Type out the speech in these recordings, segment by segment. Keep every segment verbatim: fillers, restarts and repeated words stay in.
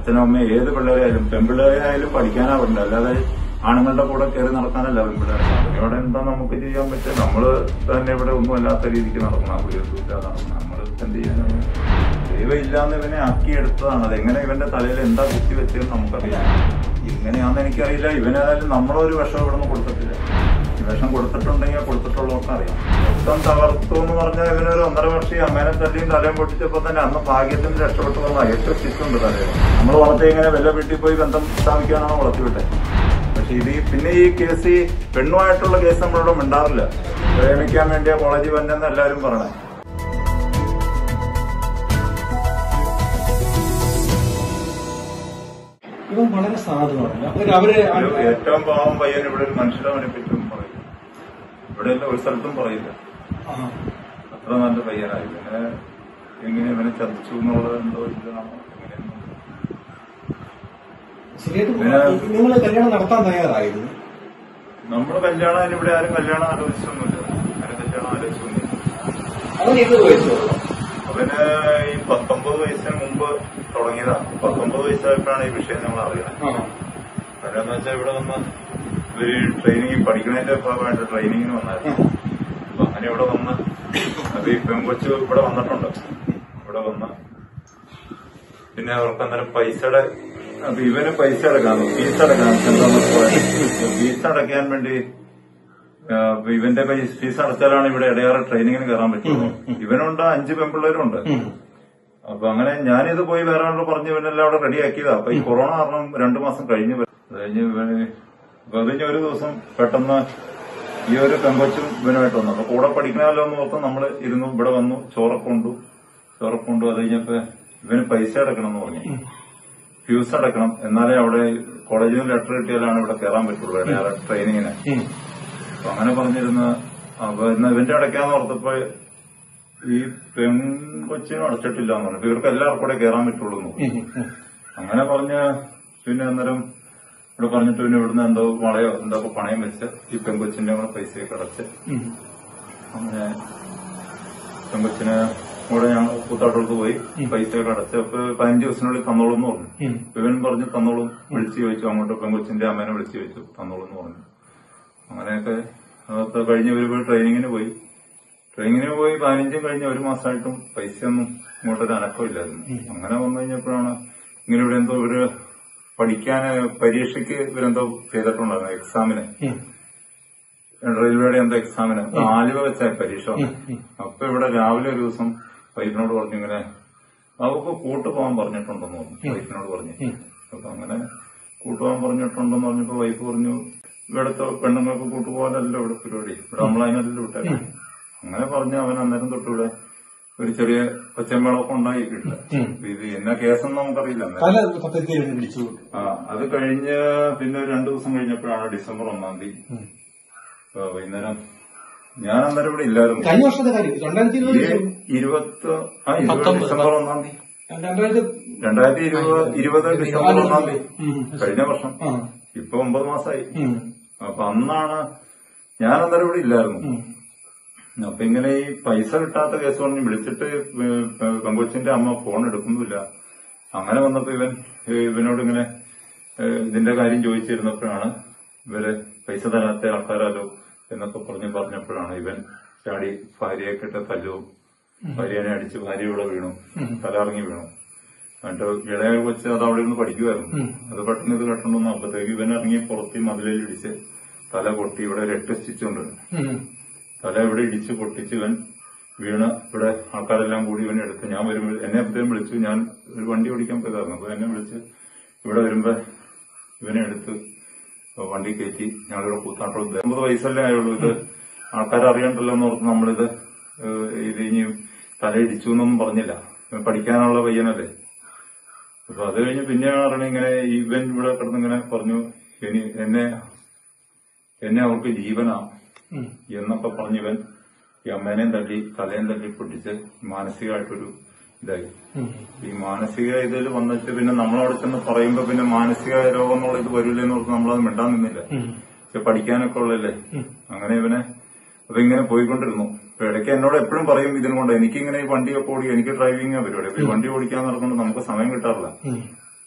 അച്ഛനും അമ്മയും ഏത് പിള്ളേരായാലും പെൺപിള്ളേരായാലും പഠിക്കാനാ പറ്റില്ല, അല്ലാതെ ആണുങ്ങളുടെ കൂടെ കയറി നടക്കാനല്ല പെൺപിള്ളേരെ. ഇവിടെ എന്താ നമുക്ക് ചെയ്യാൻ പറ്റുക? നമ്മള് തന്നെ ഇവിടെ ഒന്നും അല്ലാത്ത രീതിക്ക് നടക്കണം, വീട്ടില്ലാതെ നടക്കണം. നമ്മൾ എന്ത് ചെയ്യാനാണ്? ദൈവം ഇല്ലാന്ന് ഇവനെ ആക്കിയെടുത്തതാണ്. അതെങ്ങനെ ഇവന്റെ തലയിൽ എന്താ കുത്തി വെച്ചതെന്ന് നമുക്കറിയാം. ഇങ്ങനെയാണെന്ന് എനിക്കറിയില്ല. ഇവനേതായാലും നമ്മളൊരു വിഷം ഇവിടെ നിന്ന് കൊടുത്തിട്ടില്ല. ഈ വിഷം കൊടുത്തിട്ടുണ്ടെങ്കിൽ കൊടുത്തിട്ടുള്ളവർക്ക് അറിയാം. മൊത്തം തകർത്തു എന്ന് പറഞ്ഞാൽ ഇവനൊരു ഒന്നര വർഷം അമ്മേനെ തല്ലിയും തലയും പൊട്ടിച്ചപ്പോ തന്നെ അന്ന് ഭാഗ്യത്തിന് രക്ഷപ്പെട്ടു വന്നാൽ എട്ട് സ്റ്റിച്ചുണ്ട് തലയിൽ. നമ്മൾ വളർത്തി ഇങ്ങനെ വല്ല വീട്ടിൽ പോയി ബന്ധം സ്ഥാപിക്കാനാണ് വളർത്തിവിട്ടെ. പക്ഷെ ഇത് പിന്നെ ഈ കേസ് ഈ പെണ്ണുമായിട്ടുള്ള കേസ് നമ്മളിവിടെ മിണ്ടാറില്ല. പ്രേമിക്കാൻ വേണ്ടിയ കോളേജിൽ വന്നെന്ന് എല്ലാവരും പറയണേ. ഇവൻ വളരെ സാധുവാണ്. അവര് ഏറ്റവും പാവം പയ്യൻ ഇവിടെ ഒരു മനുഷ്യരെ അവനെ പറ്റും പറയില്ല. ഇവിടെ എല്ലാം ഒരു സ്ഥലത്തും പറയില്ല. അത്ര നല്ല പയ്യനായി. ഇങ്ങനെ എങ്ങനെ ഇവനെ ചതിച്ചു എന്നുള്ളത് എന്തോ ഇതാണോ നിങ്ങൾ കല്യാണം നടത്താൻ തയ്യാറായിരുന്നു? നമ്മള് കല്യാണം ഇവിടെ ആരും കല്യാണം ആലോചിച്ചൊന്നുമില്ല. ആരും കല്യാണം ആലോചിച്ചൊന്നുമില്ല. അവന് ഏത് വയസ്സോ? അവന് ഈ പത്തൊമ്പത് വയസ്സിന് മുമ്പ് തുടങ്ങിയതാണ്. പത്തൊമ്പത് വയസ്സായപ്പോഴാണ് ഈ വിഷയം നമ്മൾ അറിയുന്നത്. കാരണം എന്താ വെച്ചാൽ ഇവിടെ വന്ന് ഇവര് ട്രെയിനിങ് പഠിക്കുന്നതിന്റെ ഭാഗമായിട്ട് ട്രെയിനിങ്ങിന് വന്നായിരുന്നു. അപ്പൊ അങ്ങനെ ഇവിടെ വന്ന് അത് ഈ പെൺകൊച്ച് ഇവിടെ വന്നിട്ടുണ്ട്. ഇവിടെ വന്ന് പിന്നെ അവർക്ക് അന്നേരം പൈസയുടെ അപ്പൊ ഇവന് പൈസ അടക്കാൻ ഫീസ് അടക്കാൻ ഫീസ് അടയ്ക്കാൻ വേണ്ടി ഇവന്റെ ഫീസ് അടച്ചാലാണ് ഇവിടെ ഇടയാറ് ട്രെയിനിങ്ങിന് കയറാൻ പറ്റുള്ളൂ. ഇവനുണ്ട് അഞ്ച് പെൺപിള്ളേരുണ്ട്. അപ്പൊ അങ്ങനെ ഞാനിത് പോയി വേറെ ആളോട് പറഞ്ഞ് ഇവനെല്ലാം അവിടെ റെഡിയാക്കിയതാ. അപ്പൊ ഈ കൊറോണ കാരണം രണ്ടു മാസം കഴിഞ്ഞ് കഴിഞ്ഞ് ഇവന് കഴിഞ്ഞ ഒരു ദിവസം പെട്ടെന്ന് ഈ ഒരു പെങ്കൊച്ചും ഇവനുമായിട്ട് വന്നു. അപ്പൊ കൂടെ പഠിക്കണമല്ലോ എന്ന് ഓർത്ത് നമ്മള് ഇരുന്നു. ഇവിടെ വന്നു, ചോറൊക്കെ കൊണ്ടു ചോറൊക്കെ കൊണ്ടു അത് കഴിഞ്ഞപ്പോ ഇവന് പൈസ അടക്കണം എന്ന് പറഞ്ഞു. ഫ്യൂസ് അടക്കണം, എന്നാലേ അവിടെ കോളേജിൽ നിന്ന് ലെറ്റർ കിട്ടിയാലാണ് ഇവിടെ കയറാൻ പറ്റുള്ളൂ ഇടയാറ് ട്രെയിനിങ്ങിന്. അപ്പൊ അങ്ങനെ പറഞ്ഞിരുന്ന അപ്പൊ ഇന്ന് ഇവന്റെ അടയ്ക്കാന്ന് ഓർത്തപ്പോ ഈ പെൺകൊച്ചിനും അടച്ചിട്ടില്ല എന്ന് പറഞ്ഞു. ഇവർക്ക് എല്ലാവർക്കും കൂടെ കയറാൻ പറ്റുള്ളൂ എന്ന് പറഞ്ഞു. അങ്ങനെ പറഞ്ഞ് പിന്നെ അന്നേരം ഇവിടെ പറഞ്ഞിട്ട് പിന്നെ ഇവിടുന്ന് എന്തോ വളയോ എന്തൊക്കെ പണയം വെച്ച് ഈ പെൺകൊച്ചിന്റെ കൂടെ പൈസയൊക്കെ അടച്ച് അങ്ങനെ പെൺകൊച്ചിന് കൂടെ ഞങ്ങൾ കൂത്താട്ടോൾക്ക് പോയി പൈസയൊക്കെ അടച്ച് അപ്പൊ പതിനഞ്ച് ദിവസത്തിനുള്ളിൽ തന്നോളൂ എന്ന് പറഞ്ഞു. ഇവൻ പറഞ്ഞു തന്നോളും. വിളിച്ചു ചോദിച്ചു, അങ്ങോട്ട് പെൺകൊച്ചിന്റെ അമ്മേനെ വിളിച്ചു ചോദിച്ചു, തന്നോളൂ എന്ന് പറഞ്ഞു. അങ്ങനെയൊക്കെ അതൊക്കെ കഴിഞ്ഞ് ഇവര് പോയി ട്രെയിനിങ്ങിന് പോയി. ട്രെയിനിങ്ങിന് പോയി പതിനഞ്ചും കഴിഞ്ഞ് ഒരു മാസമായിട്ടും പൈസയൊന്നും ഇങ്ങോട്ടൊരു അനക്കമില്ലായിരുന്നു. അങ്ങനെ വന്നു കഴിഞ്ഞപ്പോഴാണ് ഇങ്ങനെ ഇവിടെ എന്തോ ഇവര് പഠിക്കാൻ പരീക്ഷയ്ക്ക് ഇവരെന്തോ ചെയ്തിട്ടുണ്ടായിരുന്നു, എക്സാമിന്, റെയിൽവേയുടെ എന്തോ എക്സാമിന് ആലുവ വെച്ചാൽ പരീക്ഷ. അപ്പൊ ഇവിടെ രാവിലെ ഒരു ദിവസം വൈഫിനോട് പറഞ്ഞു ഇങ്ങനെ അവർക്ക് കൂട്ടുപോകാൻ പറഞ്ഞിട്ടുണ്ടെന്ന് പറഞ്ഞു. വൈഫിനോട് പറഞ്ഞു. അപ്പൊ അങ്ങനെ കൂട്ടുപോകാൻ പറഞ്ഞിട്ടുണ്ടെന്ന് പറഞ്ഞപ്പോ വൈഫ് പറഞ്ഞു ഇവിടുത്തെ പെണ്ണുങ്ങൾക്ക് കൂട്ടുപോകാനല്ലോ ഇവിടെ പരിപാടി, ഇവിടെ നമ്മളതിനല്ലോ വിട്ടേക്കാം. അങ്ങനെ പറഞ്ഞ് അവൻ അന്നേരം തൊട്ടിവിടെ ഒരു ചെറിയ ഒച്ചമേളൊക്കെ ഉണ്ടാക്കിയിട്ടില്ല. ഇത് എന്നാ കേസെന്ന് നമുക്കറിയില്ല. ആ അത് കഴിഞ്ഞ് പിന്നെ രണ്ടു ദിവസം കഴിഞ്ഞപ്പോഴാണ് ഡിസംബർ ഒന്നാം തീയതി വൈകുന്നേരം ഞാൻ അന്നേരം ഇവിടെ ഇല്ലായിരുന്നു. കഴിഞ്ഞ വർഷത്തെ കാര്യം ഇരുപത്തി ആ ഇരുപത് ഡിസംബർ ഒന്നാം തീയതി രണ്ടായിരത്തി ഇരുപത് ഇരുപത് ഡിസംബർ ഒന്നാം തീയതി കഴിഞ്ഞ വർഷം. ഇപ്പൊ ഒമ്പത് മാസമായി. അപ്പൊ അന്നാണ് ഞാൻ അന്നേരം ഇവിടെ ഇല്ലായിരുന്നു. അപ്പൊ ഇങ്ങനെ ഈ പൈസ കിട്ടാത്ത കേസ് പറഞ്ഞ് വിളിച്ചിട്ട് പെങ്കൊച്ചിന്റെ അമ്മ ഫോൺ എടുക്കുന്നില്ല. അങ്ങനെ വന്നപ്പോ ഇവൻ ഇവനോട് ഇങ്ങനെ ഇതിന്റെ കാര്യം ചോദിച്ചിരുന്നപ്പോഴാണ് ഇവര് പൈസ തരാത്ത ആൾക്കാരല്ലോ എന്നൊക്കെ പറഞ്ഞ് പറഞ്ഞപ്പോഴാണ് ഇവൻ ചാടി ഭാര്യയെ കിട്ട തല്ലും, ഭാര്യനെ അടിച്ച് ഭാര്യ ഇവിടെ വീണു, തലറങ്ങി വീണു. എന്നിട്ട് ഇളയ കൊച്ച് അത് അവിടെ നിന്ന് പഠിക്കുമായിരുന്നു. അത് പെട്ടെന്ന് ഇത് കെട്ടണമെന്ന് അപ്പത്തേക്ക് ഇവൻ ഇറങ്ങി പുറത്ത് മതിലിൽ ഇടിച്ച് തല പൊട്ടി. ഇവിടെ ഒരു എട്ട് സ്റ്റിച്ചുണ്ട്. തല ഇവിടെ ഇടിച്ച് പൊട്ടിച്ച് ഇവൻ വീണ് ഇവിടെ ആൾക്കാരെല്ലാം കൂടി ഇവനെ എടുത്ത് ഞാൻ വരുമ്പോൾ എന്നെ എപ്പോഴും വിളിച്ചു. ഞാൻ ഒരു വണ്ടി ഓടിക്കാൻ പോയതായിരുന്നു. അപ്പൊ എന്നെ വിളിച്ച് ഇവിടെ വരുമ്പോ ഇവനെ എടുത്ത് വണ്ടി കയറ്റി ഞങ്ങളിവിടെ കൂത്താട്ടോളം ഒമ്പത് വയസ്സല്ലേ ആയുള്ളൂ. ഇത് ആൾക്കാരറിയണ്ടല്ലോ എന്ന് ഓർത്ത് നമ്മളിത് ഇത് ഇനി തലയിടിച്ചു എന്നൊന്നും പറഞ്ഞില്ല. പഠിക്കാനുള്ള പയ്യനല്ലേ. അപ്പൊ അത് കഴിഞ്ഞ് പിന്നെയാണ് അറിയണത് ഇങ്ങനെ ഇവൻ ഇവിടെ കിടന്നിങ്ങനെ പറഞ്ഞു ഇനി എന്നെ എന്നെ അവർക്ക് ജീവനാ എന്നൊക്കെ പറഞ്ഞിവൻ ഈ അമ്മേനെയും തല്ലി തലയും തല്ലി പൊട്ടിച്ച് മാനസികമായിട്ടൊരു ഇതായി. ഈ മാനസിക ഇതിൽ വന്നിട്ട് പിന്നെ നമ്മളവിടെ ചെന്ന് പറയുമ്പോ പിന്നെ മാനസിക രോഗം എന്നുള്ള ഇത് വരില്ലെന്ന് ഓർത്ത് നമ്മളത് മിണ്ടാൻ നിന്നില്ല. പക്ഷെ പഠിക്കാനൊക്കെ ഉള്ളല്ലേ. അങ്ങനെ ഇവനെ അപ്പൊ ഇങ്ങനെ പോയിക്കൊണ്ടിരുന്നു. അപ്പൊ ഇടയ്ക്ക് എന്നോട് എപ്പോഴും പറയും ഇതിനുകൊണ്ട് എനിക്കിങ്ങനെ ഈ വണ്ടിയൊക്കെ ഓടി എനിക്ക് ഡ്രൈവിംഗ് പരിപാടി. അപ്പൊ ഈ വണ്ടി ഓടിക്കാൻ നടക്കുമ്പോൾ നമുക്ക് സമയം കിട്ടാറില്ല.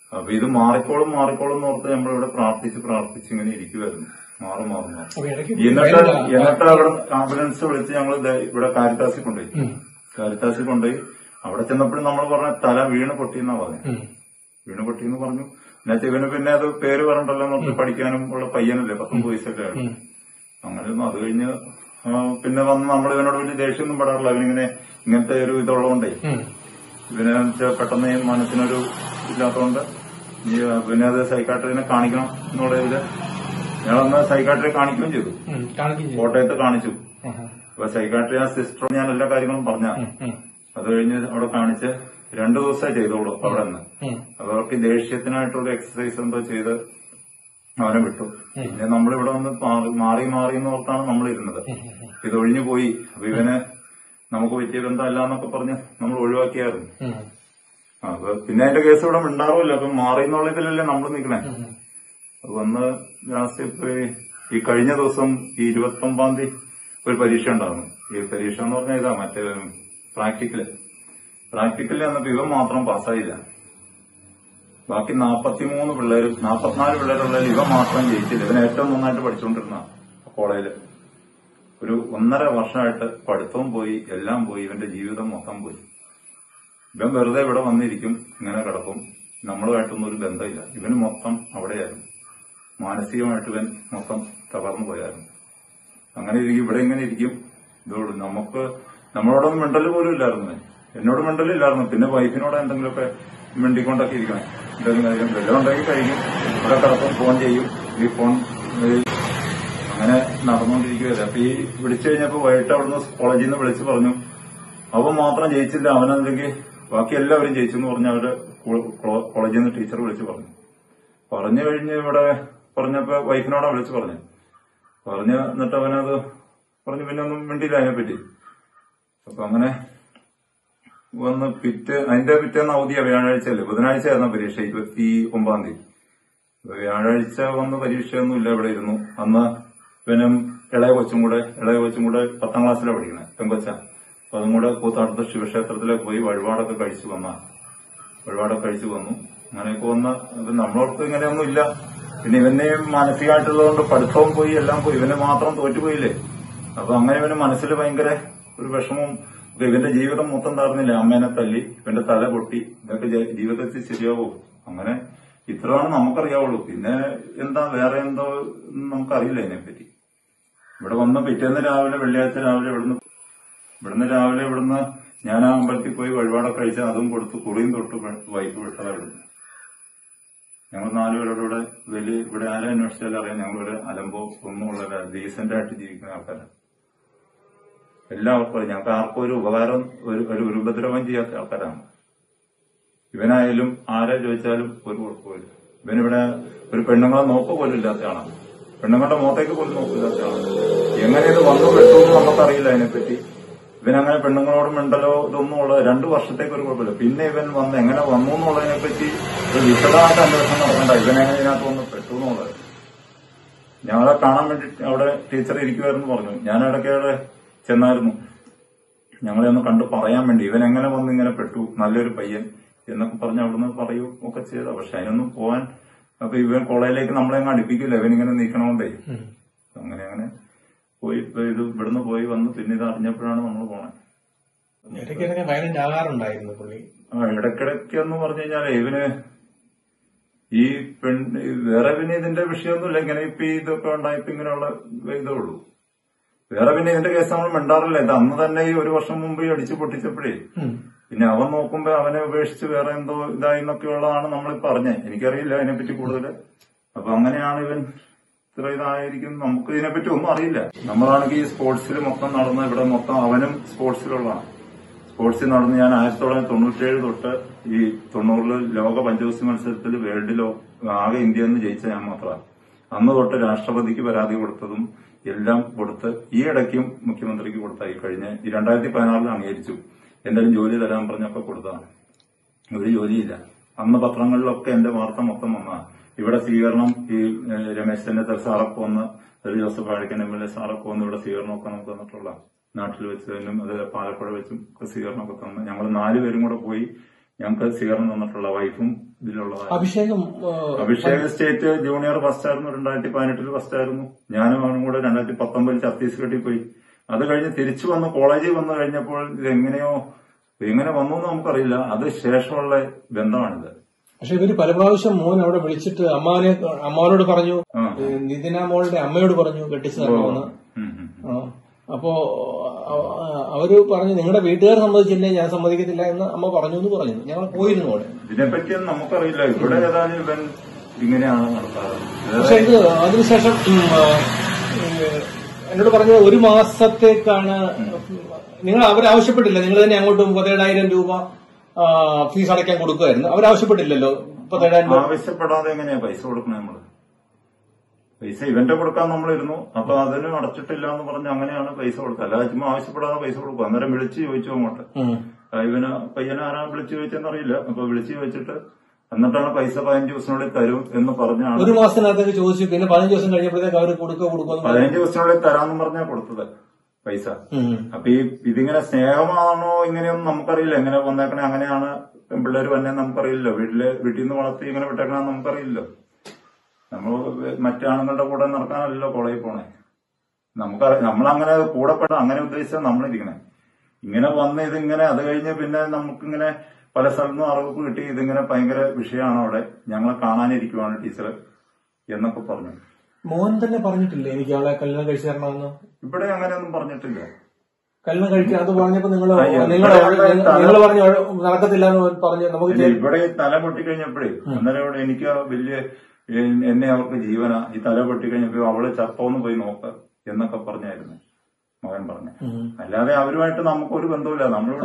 അപ്പൊ ഇത് മാറിക്കോളും മാറിക്കോളും എന്ന് ഓർത്ത് നമ്മളിവിടെ പ്രാർത്ഥിച്ച് പ്രാർത്ഥിച്ച് ഇങ്ങനെ ഇരിക്കുമായിരുന്നു. മാറും മാറും മാറും എന്നിട്ട് എന്നിട്ട് അവിടെ ആംബുലൻസ് വിളിച്ച് ഞങ്ങൾ ഇവിടെ കാരിത്താസിൽ കൊണ്ടുപോയി. കാരിത്താസിൽ കൊണ്ടുപോയി അവിടെ ചെന്നപ്പോഴും നമ്മൾ പറഞ്ഞ തല വീണ് പൊട്ടിയെന്നാ പറഞ്ഞു. വീണ് പൊട്ടിയെന്ന് പറഞ്ഞു. എന്നുവെച്ചാൽ ഇവന് പിന്നെ അത് പേര് പറഞ്ഞിട്ടല്ലോ നമുക്ക് പഠിക്കാനും ഉള്ള പയ്യനല്ലേ, പത്തൊമ്പത് വയസ്സൊക്കെ ആയിരുന്നു. അങ്ങനെയൊന്നും അത് കഴിഞ്ഞ് പിന്നെ വന്ന് നമ്മൾ ഇവനോട് വലിയ ദേഷ്യമൊന്നും പെടാറില്ല. ഇവനിങ്ങനെ ഇങ്ങനത്തെ ഒരു ഇതുള്ളതുകൊണ്ടേ ഇവനെ പെട്ടെന്ന് മനസ്സിനൊരു ഇല്ലാത്തതുകൊണ്ട് പിന്നെ അത് സൈക്കാട്രിനെ കാണിക്കണം എന്നുള്ള ഇതില് ഞങ്ങളന്ന് സൈക്കാട്രിയെ കാണിക്കുകയും ചെയ്തു. കോട്ടയത്ത് കാണിച്ചു. അപ്പൊ സൈക്കാട്രി ആ സിസ്റ്റർ ഞാൻ എല്ലാ കാര്യങ്ങളും പറഞ്ഞ അത് കഴിഞ്ഞ് അവിടെ കാണിച്ച് രണ്ടു ദിവസമേ ചെയ്തോളൂ അവിടെ നിന്ന്. അപ്പൊ അവർക്ക് ദേഷ്യത്തിനായിട്ടുള്ള എക്സസൈസ് എന്തോ ചെയ്ത് അവനെ വിട്ടു. പിന്നെ നമ്മളിവിടെ വന്ന് മാറി മാറി എന്ന് ഓർത്താണ് നമ്മളിരുന്നത്. ഇതൊഴിഞ്ഞു പോയി. അപ്പൊ ഇവന് നമുക്ക് പറ്റിയ ബന്ധമല്ല എന്നൊക്കെ പറഞ്ഞ് നമ്മൾ ഒഴിവാക്കിയായിരുന്നു. അപ്പൊ പിന്നെ അതിന്റെ കേസ് ഇവിടെ ഉണ്ടാറുമില്ല. അപ്പൊ മാറി എന്നുള്ള ഇതിലല്ലേ നമ്മൾ നിൽക്കണേ. അത് വന്ന് ലാസ്റ്റ് ഇപ്പൊ ഈ കഴിഞ്ഞ ദിവസം ഈ ഇരുപത്തി ഒമ്പതാം തീയതി ഒരു പരീക്ഷ ഉണ്ടായിരുന്നു. ഈ പരീക്ഷ എന്ന് പറഞ്ഞാൽ ഇതാ മറ്റേ പ്രാക്ടിക്കല് പ്രാക്ടിക്കലിൽ വന്നപ്പോ ഇവൻ മാത്രം പാസ്സായില്ല. ബാക്കി നാപ്പത്തിമൂന്ന് പിള്ളേരും നാപ്പത്തിനാല് പിള്ളേരുള്ള ഇവ മാത്രം ജയിച്ചില്ല. ഇവൻ ഏറ്റവും നന്നായിട്ട് പഠിച്ചുകൊണ്ടിരുന്ന കോളേജില് ഒരു ഒന്നര വർഷമായിട്ട് പഠിത്തവും പോയി, എല്ലാം പോയി, ഇവന്റെ ജീവിതം മൊത്തം പോയി. ഇവൻ വെറുതെ ഇവിടെ വന്നിരിക്കും, ഇങ്ങനെ കിടക്കും, നമ്മളുമായിട്ടൊന്നും ഒരു ബന്ധമില്ല. ഇവന് മൊത്തം അവിടെയായിരുന്നു. മാനസികമായിട്ട് ഇവൻ മൊത്തം തകർന്നു പോയായിരുന്നു. അങ്ങനെ ഇരിക്കും, ഇവിടെ ഇങ്ങനെ ഇരിക്കും. ഇതോട് നമുക്ക് നമ്മളോടൊന്നും മിണ്ടല് പോലും ഇല്ലായിരുന്നു. എന്നോട് മിണ്ടലില്ലായിരുന്നു. പിന്നെ വൈഫിനോട് എന്തെങ്കിലുമൊക്കെ മിണ്ടിക്കൊണ്ടൊക്കെ ഇരിക്കണേ. എന്തെങ്കിലും കാര്യം വെള്ളം ഉണ്ടാക്കി കഴിക്കും, ഇവിടെ കിടക്കും, ഫോൺ ചെയ്യും. ഈ ഫോൺ അങ്ങനെ നടന്നുകൊണ്ടിരിക്കുകയല്ലേ. അപ്പൊ ഈ വിളിച്ചു കഴിഞ്ഞപ്പോ വൈകിട്ട് അവിടുന്ന് കോളേജിൽ നിന്ന് വിളിച്ചു പറഞ്ഞു അവൻ മാത്രം ജയിച്ചില്ല, അവനല്ലെങ്കിൽ ബാക്കി എല്ലാവരും ജയിച്ചു എന്ന് പറഞ്ഞ അവര് കോളേജിൽ നിന്ന് ടീച്ചർ വിളിച്ചു പറഞ്ഞു. പറഞ്ഞു കഴിഞ്ഞ് ഇവിടെ പറഞ്ഞപ്പോ വൈഫിനോടാ വിളിച്ചു പറഞ്ഞു പറഞ്ഞു എന്നിട്ട് അവനത് പറഞ്ഞു പിന്നെ ഒന്നും മിണ്ടിയില്ല അതിനെപ്പറ്റി. അപ്പൊ അങ്ങനെ വന്ന് പിറ്റ് അതിന്റെ പിറ്റേന്ന് അവധിയാ, വ്യാഴാഴ്ചയല്ലേ, ബുധനാഴ്ച ആയിരുന്നു പരീക്ഷ, ഇരുപത്തി ഒമ്പതാം തീയതി. വ്യാഴാഴ്ച വന്ന് പരീക്ഷയൊന്നുമില്ല, ഇവിടെ ഇരുന്നു. അന്ന് പിന്നെ ഇളയ കൊച്ചും കൂടെ ഇളയ കൊച്ചും കൂടെ പത്താം ക്ലാസ്സിലാണ് പഠിക്കണേ, പെങ്കൊച്ച. അപ്പൊ അതും കൂടെ കൂത്താടത്ത് ശിവക്ഷേത്രത്തിലേക്ക് പോയി വഴിപാടൊക്കെ കഴിച്ചു വന്ന വഴിപാടൊക്കെ കഴിച്ചു വന്നു. അങ്ങനെയൊക്കെ വന്ന് നമ്മളോടത്ത് ഇങ്ങനെയൊന്നും ഇല്ല. പിന്നെ ഇവനെ മാനസികമായിട്ടുള്ളതുകൊണ്ട് പഠിത്തവും പോയി, എല്ലാം പോയി, ഇവനെ മാത്രം തോറ്റുപോയില്ലേ. അപ്പൊ അങ്ങനെ ഇവന് മനസ്സിൽ ഭയങ്കര ഒരു വിഷമവും. ഇവന്റെ ജീവിതം മൊത്തം തകർന്നില്ല. അമ്മേനെ തല്ലി, ഇവന്റെ തല പൊട്ടി, ഇതൊക്കെ ജീവിതത്തിൽ ശരിയാവോ? അങ്ങനെ ഇത്രയാണ് നമുക്കറിയാവുള്ളൂ. പിന്നെ എന്താ വേറെ എന്തോ നമുക്കറിയില്ല അതിനെപ്പറ്റി. ഇവിടെ വന്ന് പിറ്റേന്ന് രാവിലെ വെള്ളിയാഴ്ച രാവിലെ ഇവിടുന്ന് ഇവിടുന്ന് രാവിലെ ഇവിടുന്ന് ഞാൻ ആ അമ്പലത്തിൽ പോയി വഴിപാടൊക്കെ കഴിച്ച് അതും കൊടുത്ത് കുറിയും തൊട്ട് വൈഫ് വിട്ടതാ ഇവിടുന്ന്. ഞങ്ങൾ നാലുപേരോട് ഇവിടെ വലിയ ഇവിടെ ആരെ അന്വേഷിച്ചാലും അറിയാം ഞങ്ങളിവിടെ അലമ്പോ ഒന്നുമുള്ള ഡീസന്റ് ആയിട്ട് ജീവിക്കുന്ന ആൾക്കാരാണ്. എല്ലാവർക്കും ഞങ്ങൾക്ക് ആർക്കും ഒരു ഉപകാരം ഒരു ഒരു ഉപദ്രവം ചെയ്യാത്ത ആൾക്കാരാണ്. ഇവനായാലും ആരെ ചോദിച്ചാലും ഒരു കുഴപ്പമില്ല. ഇവനിവിടെ ഒരു പെണ്ണുങ്ങളെ നോക്കുക പോലും ഇല്ലാത്ത ആളാണ്. പെണ്ണുങ്ങളുടെ മുഖത്തേക്ക് പോലും നോക്കില്ലാത്ത ആളാണ്. എങ്ങനെ ഇത് വന്നു പെട്ടു എന്ന് നമുക്കറിയില്ല അതിനെപ്പറ്റി. ഇവനങ്ങനെ പെണ്ണുങ്ങളോട് മിണ്ടലോ ഇതൊന്നും ഉള്ളത് രണ്ടു വർഷത്തേക്ക് ഒരു കുഴപ്പമില്ല. പിന്നെ ഇവൻ വന്ന് എങ്ങനെ വന്നു എന്നുള്ളതിനെപ്പറ്റി ഒരു വിശദമായിട്ട് അന്വേഷണം നടക്കണ്ട. ഇവനെങ്ങനെ ഇതിനകത്ത് വന്ന് പെട്ടു എന്നുള്ളത്. ഞങ്ങളെ കാണാൻ വേണ്ടി അവിടെ ടീച്ചർ ഇരിക്കുമായിരുന്നു പറഞ്ഞു. ഞാൻ ഇടയ്ക്ക് അവിടെ ചെന്നായിരുന്നു ഞങ്ങളെ ഒന്ന് കണ്ടു പറയാൻ വേണ്ടി. ഇവൻ എങ്ങനെ വന്ന് ഇങ്ങനെ പെട്ടു, നല്ലൊരു പയ്യൻ എന്നൊക്കെ പറഞ്ഞ് അവിടുന്ന് പറയൂ ഒക്കെ ചെയ്ത. പക്ഷെ അതിനൊന്നും പോവാൻ അപ്പൊ ഇവൻ കോളേജിലേക്ക് നമ്മളെങ്ങ് അടുപ്പിക്കില്ല, ഇവനിങ്ങനെ നീക്കണോണ്ടേ. അങ്ങനെ അങ്ങനെ പോയി ഇപ്പൊ ഇത് ഇവിടുന്ന് പോയി വന്ന് പിന്നെ ഇത് അറിഞ്ഞപ്പോഴാണ് നമ്മൾ പോണേ. ആ ഇടയ്ക്കിടയ്ക്ക് എന്ന് പറഞ്ഞു കഴിഞ്ഞാല് ഇവന് ഈ പെൺ വേറെ പിന്നെ ഇതിന്റെ വിഷയമൊന്നുമില്ല. ഇങ്ങനെ ഇപ്പൊ ഇതൊക്കെ ഉണ്ടായപ്പോ ഇങ്ങനെയുള്ള ഇതേ ഉള്ളൂ. വേറെ പിന്നെ ഇതിന്റെ കേസ് നമ്മൾ മിണ്ടാറില്ല. ഇത് അന്ന് തന്നെ ഈ ഒരു വർഷം മുമ്പ് അടിച്ചു പൊട്ടിച്ചപ്പോഴേ പിന്നെ അവൻ നോക്കുമ്പോ അവനെ ഉപേക്ഷിച്ച് വേറെ എന്തോ ഇതായി എന്നൊക്കെയുള്ളതാണ് നമ്മളിപ്പോ അറിഞ്ഞത്. എനിക്കറിയില്ല അതിനെപ്പറ്റി കൂടുതൽ. അപ്പൊ അങ്ങനെയാണ് ഇവൻ ഇത്ര ഇതായിരിക്കും. നമുക്ക് ഇതിനെപ്പറ്റി ഒന്നും അറിയില്ല. നമ്മളാണെങ്കിൽ ഈ സ്പോർട്സിൽ മൊത്തം നടന്ന ഇവിടെ മൊത്തം അവനും സ്പോർട്സിലുള്ളതാണ്. സ്പോർട്സിൽ നടന്ന് ഞാൻ ആയിരത്തി തൊള്ളായിരത്തി തൊണ്ണൂറ്റിയേഴ് തൊട്ട് ഈ തൊണ്ണൂറില് ലോക പഞ്ചഗുസ്തി മത്സരത്തിൽ വേൾഡിലോ ആകെ ഇന്ത്യയിൽ നിന്ന് ജയിച്ച ഞാൻ മാത്രമാണ്. അന്ന് തൊട്ട് രാഷ്ട്രപതിക്ക് പരാതി കൊടുത്തതും എല്ലാം കൊടുത്ത് ഈ ഇടയ്ക്കും മുഖ്യമന്ത്രിക്ക് കൊടുത്തായി കഴിഞ്ഞ ഈ രണ്ടായിരത്തി പതിനാറിൽ അംഗീകരിച്ചു. എന്തായാലും ജോലി തരാൻ പറഞ്ഞൊക്കെ കൊടുത്തതാണ്. ഒരു ജോലിയില്ല. അന്ന് പത്രങ്ങളിലൊക്കെ എന്റെ വാർത്ത മൊത്തം വന്നതാണ്. ഇവിടെ സ്വീകരണം ഈ രമേശ് ചെന്നിത്തല സാറൊക്കെ വന്ന് ഒരു Joseph Vazhakkan M L A സാറൊക്കെ വന്ന് ഇവിടെ സ്വീകരണമൊക്കെ നമുക്ക് തന്നിട്ടുള്ള നാട്ടിൽ വെച്ചതിനും അത് പാലപ്പുഴ വെച്ചും സ്വീകരണമൊക്കെ തന്ന് ഞങ്ങൾ നാലുപേരും കൂടെ പോയി ഞങ്ങൾക്ക് സ്വീകരണം തന്നിട്ടുള്ള വൈഫും ഇതിലുള്ളതാണ്. അഭിഷേകം അഭിഷേക് സ്റ്റേറ്റ് ജൂനിയർ ഫസ്റ്റ് ആയിരുന്നു, രണ്ടായിരത്തി പതിനെട്ടിൽ ഫസ്റ്റ് ആയിരുന്നു. ഞാനും അവനും കൂടെ രണ്ടായിരത്തി പത്തൊമ്പതിൽ ഛത്തീസ്ഗഡിൽ പോയി. അത് കഴിഞ്ഞ് തിരിച്ചു വന്ന് കോളേജിൽ വന്നു കഴിഞ്ഞപ്പോൾ ഇതെങ്ങനെയോ എങ്ങനെ വന്നു എന്ന് നമുക്കറിയില്ല. അത് ശേഷമുള്ള ബന്ധമാണിത്. പക്ഷെ ഇവര് പല പ്രാവശ്യം മോൻ അവിടെ വിളിച്ചിട്ട് അമ്മാനെ അമ്മാനോട് പറഞ്ഞു, നിതിന മോളുടെ അമ്മയോട് പറഞ്ഞു കെട്ടിച്ചു തരണമെന്ന്. അപ്പോ അവര് പറഞ്ഞു നിങ്ങളുടെ വീട്ടുകാർ സമ്മതിച്ചില്ലേ, ഞാൻ സമ്മതിക്കത്തില്ല എന്ന് അമ്മ പറഞ്ഞു എന്ന് പറഞ്ഞു. ഞങ്ങൾ പോയിരുന്നു അവിടെ. ഇതിനെപ്പറ്റിയൊന്നും നമുക്കറിയില്ല. ഇവിടെ ഏതായാലും ഇവൻ ഇങ്ങനെയാണ് നടത്താറ്. പക്ഷെ ഇത് അതിനുശേഷം എന്നോട് പറഞ്ഞത് ഒരു മാസത്തേക്കാണ് നിങ്ങൾ അവരാവശ്യപ്പെട്ടില്ല, നിങ്ങൾ തന്നെ അങ്ങോട്ട് മുപ്പത്തേഴായിരം രൂപ ഫീസ് അടയ്ക്കാൻ കൊടുക്കുമായിരുന്നു. അവരാവശ്യപ്പെട്ടില്ലല്ലോ മുപ്പത്തേഴായിരം രൂപ. ആവശ്യപ്പെടാതെ എങ്ങനെയാ പൈസ കൊടുക്കണേ? നമ്മള് പൈസ ഇവന്റെ കൊടുക്കാൻ നമ്മളിരുന്നു. അപ്പൊ അതിനും അടച്ചിട്ടില്ല എന്ന് പറഞ്ഞ് അങ്ങനെയാണ് പൈസ കൊടുക്കുക. അല്ലാതെ ചുമ്മാ ആവശ്യപ്പെടാതെ പൈസ കൊടുക്കുക. അന്നേരം വിളിച്ച് ചോദിച്ചു അങ്ങോട്ട്. ഇവന് പയ്യനെ ആരാ വിളിച്ചു ചോദിച്ചെന്നറിയില്ല. അപ്പൊ വിളിച്ചു ചോദിച്ചിട്ട് എന്നിട്ടാണ് പൈസ പതിനഞ്ച് ദിവസത്തിനുള്ളിൽ തരും എന്ന് പറഞ്ഞാണ്. ഒരു മാസത്തിനകത്തേക്ക് ചോദിച്ചു. പിന്നെ പതിനഞ്ച് ദിവസം കഴിഞ്ഞപ്പോഴത്തേക്ക് അവർ കൊടുക്കുക കൊടുക്കുക പതിനഞ്ച് ദിവസത്തിനുള്ളിൽ തരാമെന്ന് പറഞ്ഞാ കൊടുത്തത് പൈസ. അപ്പൊ ഈ ഇതിങ്ങനെ സ്നേഹമാണോ ഇങ്ങനെയൊന്നും നമുക്കറിയില്ല. എങ്ങനെ വന്നേക്കണേ അങ്ങനെയാണ് പിള്ളേര് വന്നെ നമുക്കറിയില്ല. വീട്ടില് വീട്ടിൽ നിന്ന് വളർത്തി ഇങ്ങനെ വിട്ടേക്കണമെന്ന് നമുക്കറിയില്ലോ. നമ്മൾ മറ്റാണുങ്ങളുടെ കൂടെ നടക്കാനല്ലോ കോളേജിൽ പോണേ. നമുക്കറിയാം നമ്മളങ്ങനെ കൂടെ പെട്ട അങ്ങനെ ഉദ്ദേശിച്ചാൽ നമ്മളിരിക്കണേ. ഇങ്ങനെ വന്ന് ഇതിങ്ങനെ അത് കഴിഞ്ഞ് പിന്നെ നമുക്കിങ്ങനെ പല സ്ഥലത്തും അറിവ് കിട്ടി. ഇതിങ്ങനെ ഭയങ്കര വിഷയമാണ് അവിടെ, ഞങ്ങളെ കാണാനിരിക്കുവാണ് ടീച്ചർ എന്നൊക്കെ പറഞ്ഞു. മോൻ തന്നെ പറഞ്ഞിട്ടില്ലേ എനിക്ക് അവളെ കല്യാണം കഴിച്ചു തരണമെന്ന്? ഇവിടെ അങ്ങനെയൊന്നും പറഞ്ഞിട്ടില്ല. കല്യാണം കഴിക്കാൻ അത് പറഞ്ഞപ്പോ നിങ്ങൾ നിങ്ങൾ പറഞ്ഞു നടക്കത്തില്ല എന്ന് പറഞ്ഞു. നമുക്ക് ഇവിടെ തല പൊട്ടിക്കഴിഞ്ഞപ്പോഴേ അന്നേരം ഇവിടെ എനിക്ക് വലിയ എന്നെ അവർക്ക് ജീവന. ഈ തല പൊട്ടിക്കഴിഞ്ഞപ്പോ അവള് ചത്തോന്ന് പോയി നോക്ക എന്നൊക്കെ പറഞ്ഞായിരുന്നു മകൻ പറഞ്ഞു. അല്ലാതെ അവരുമായിട്ട് നമുക്കൊരു ബന്ധമില്ല.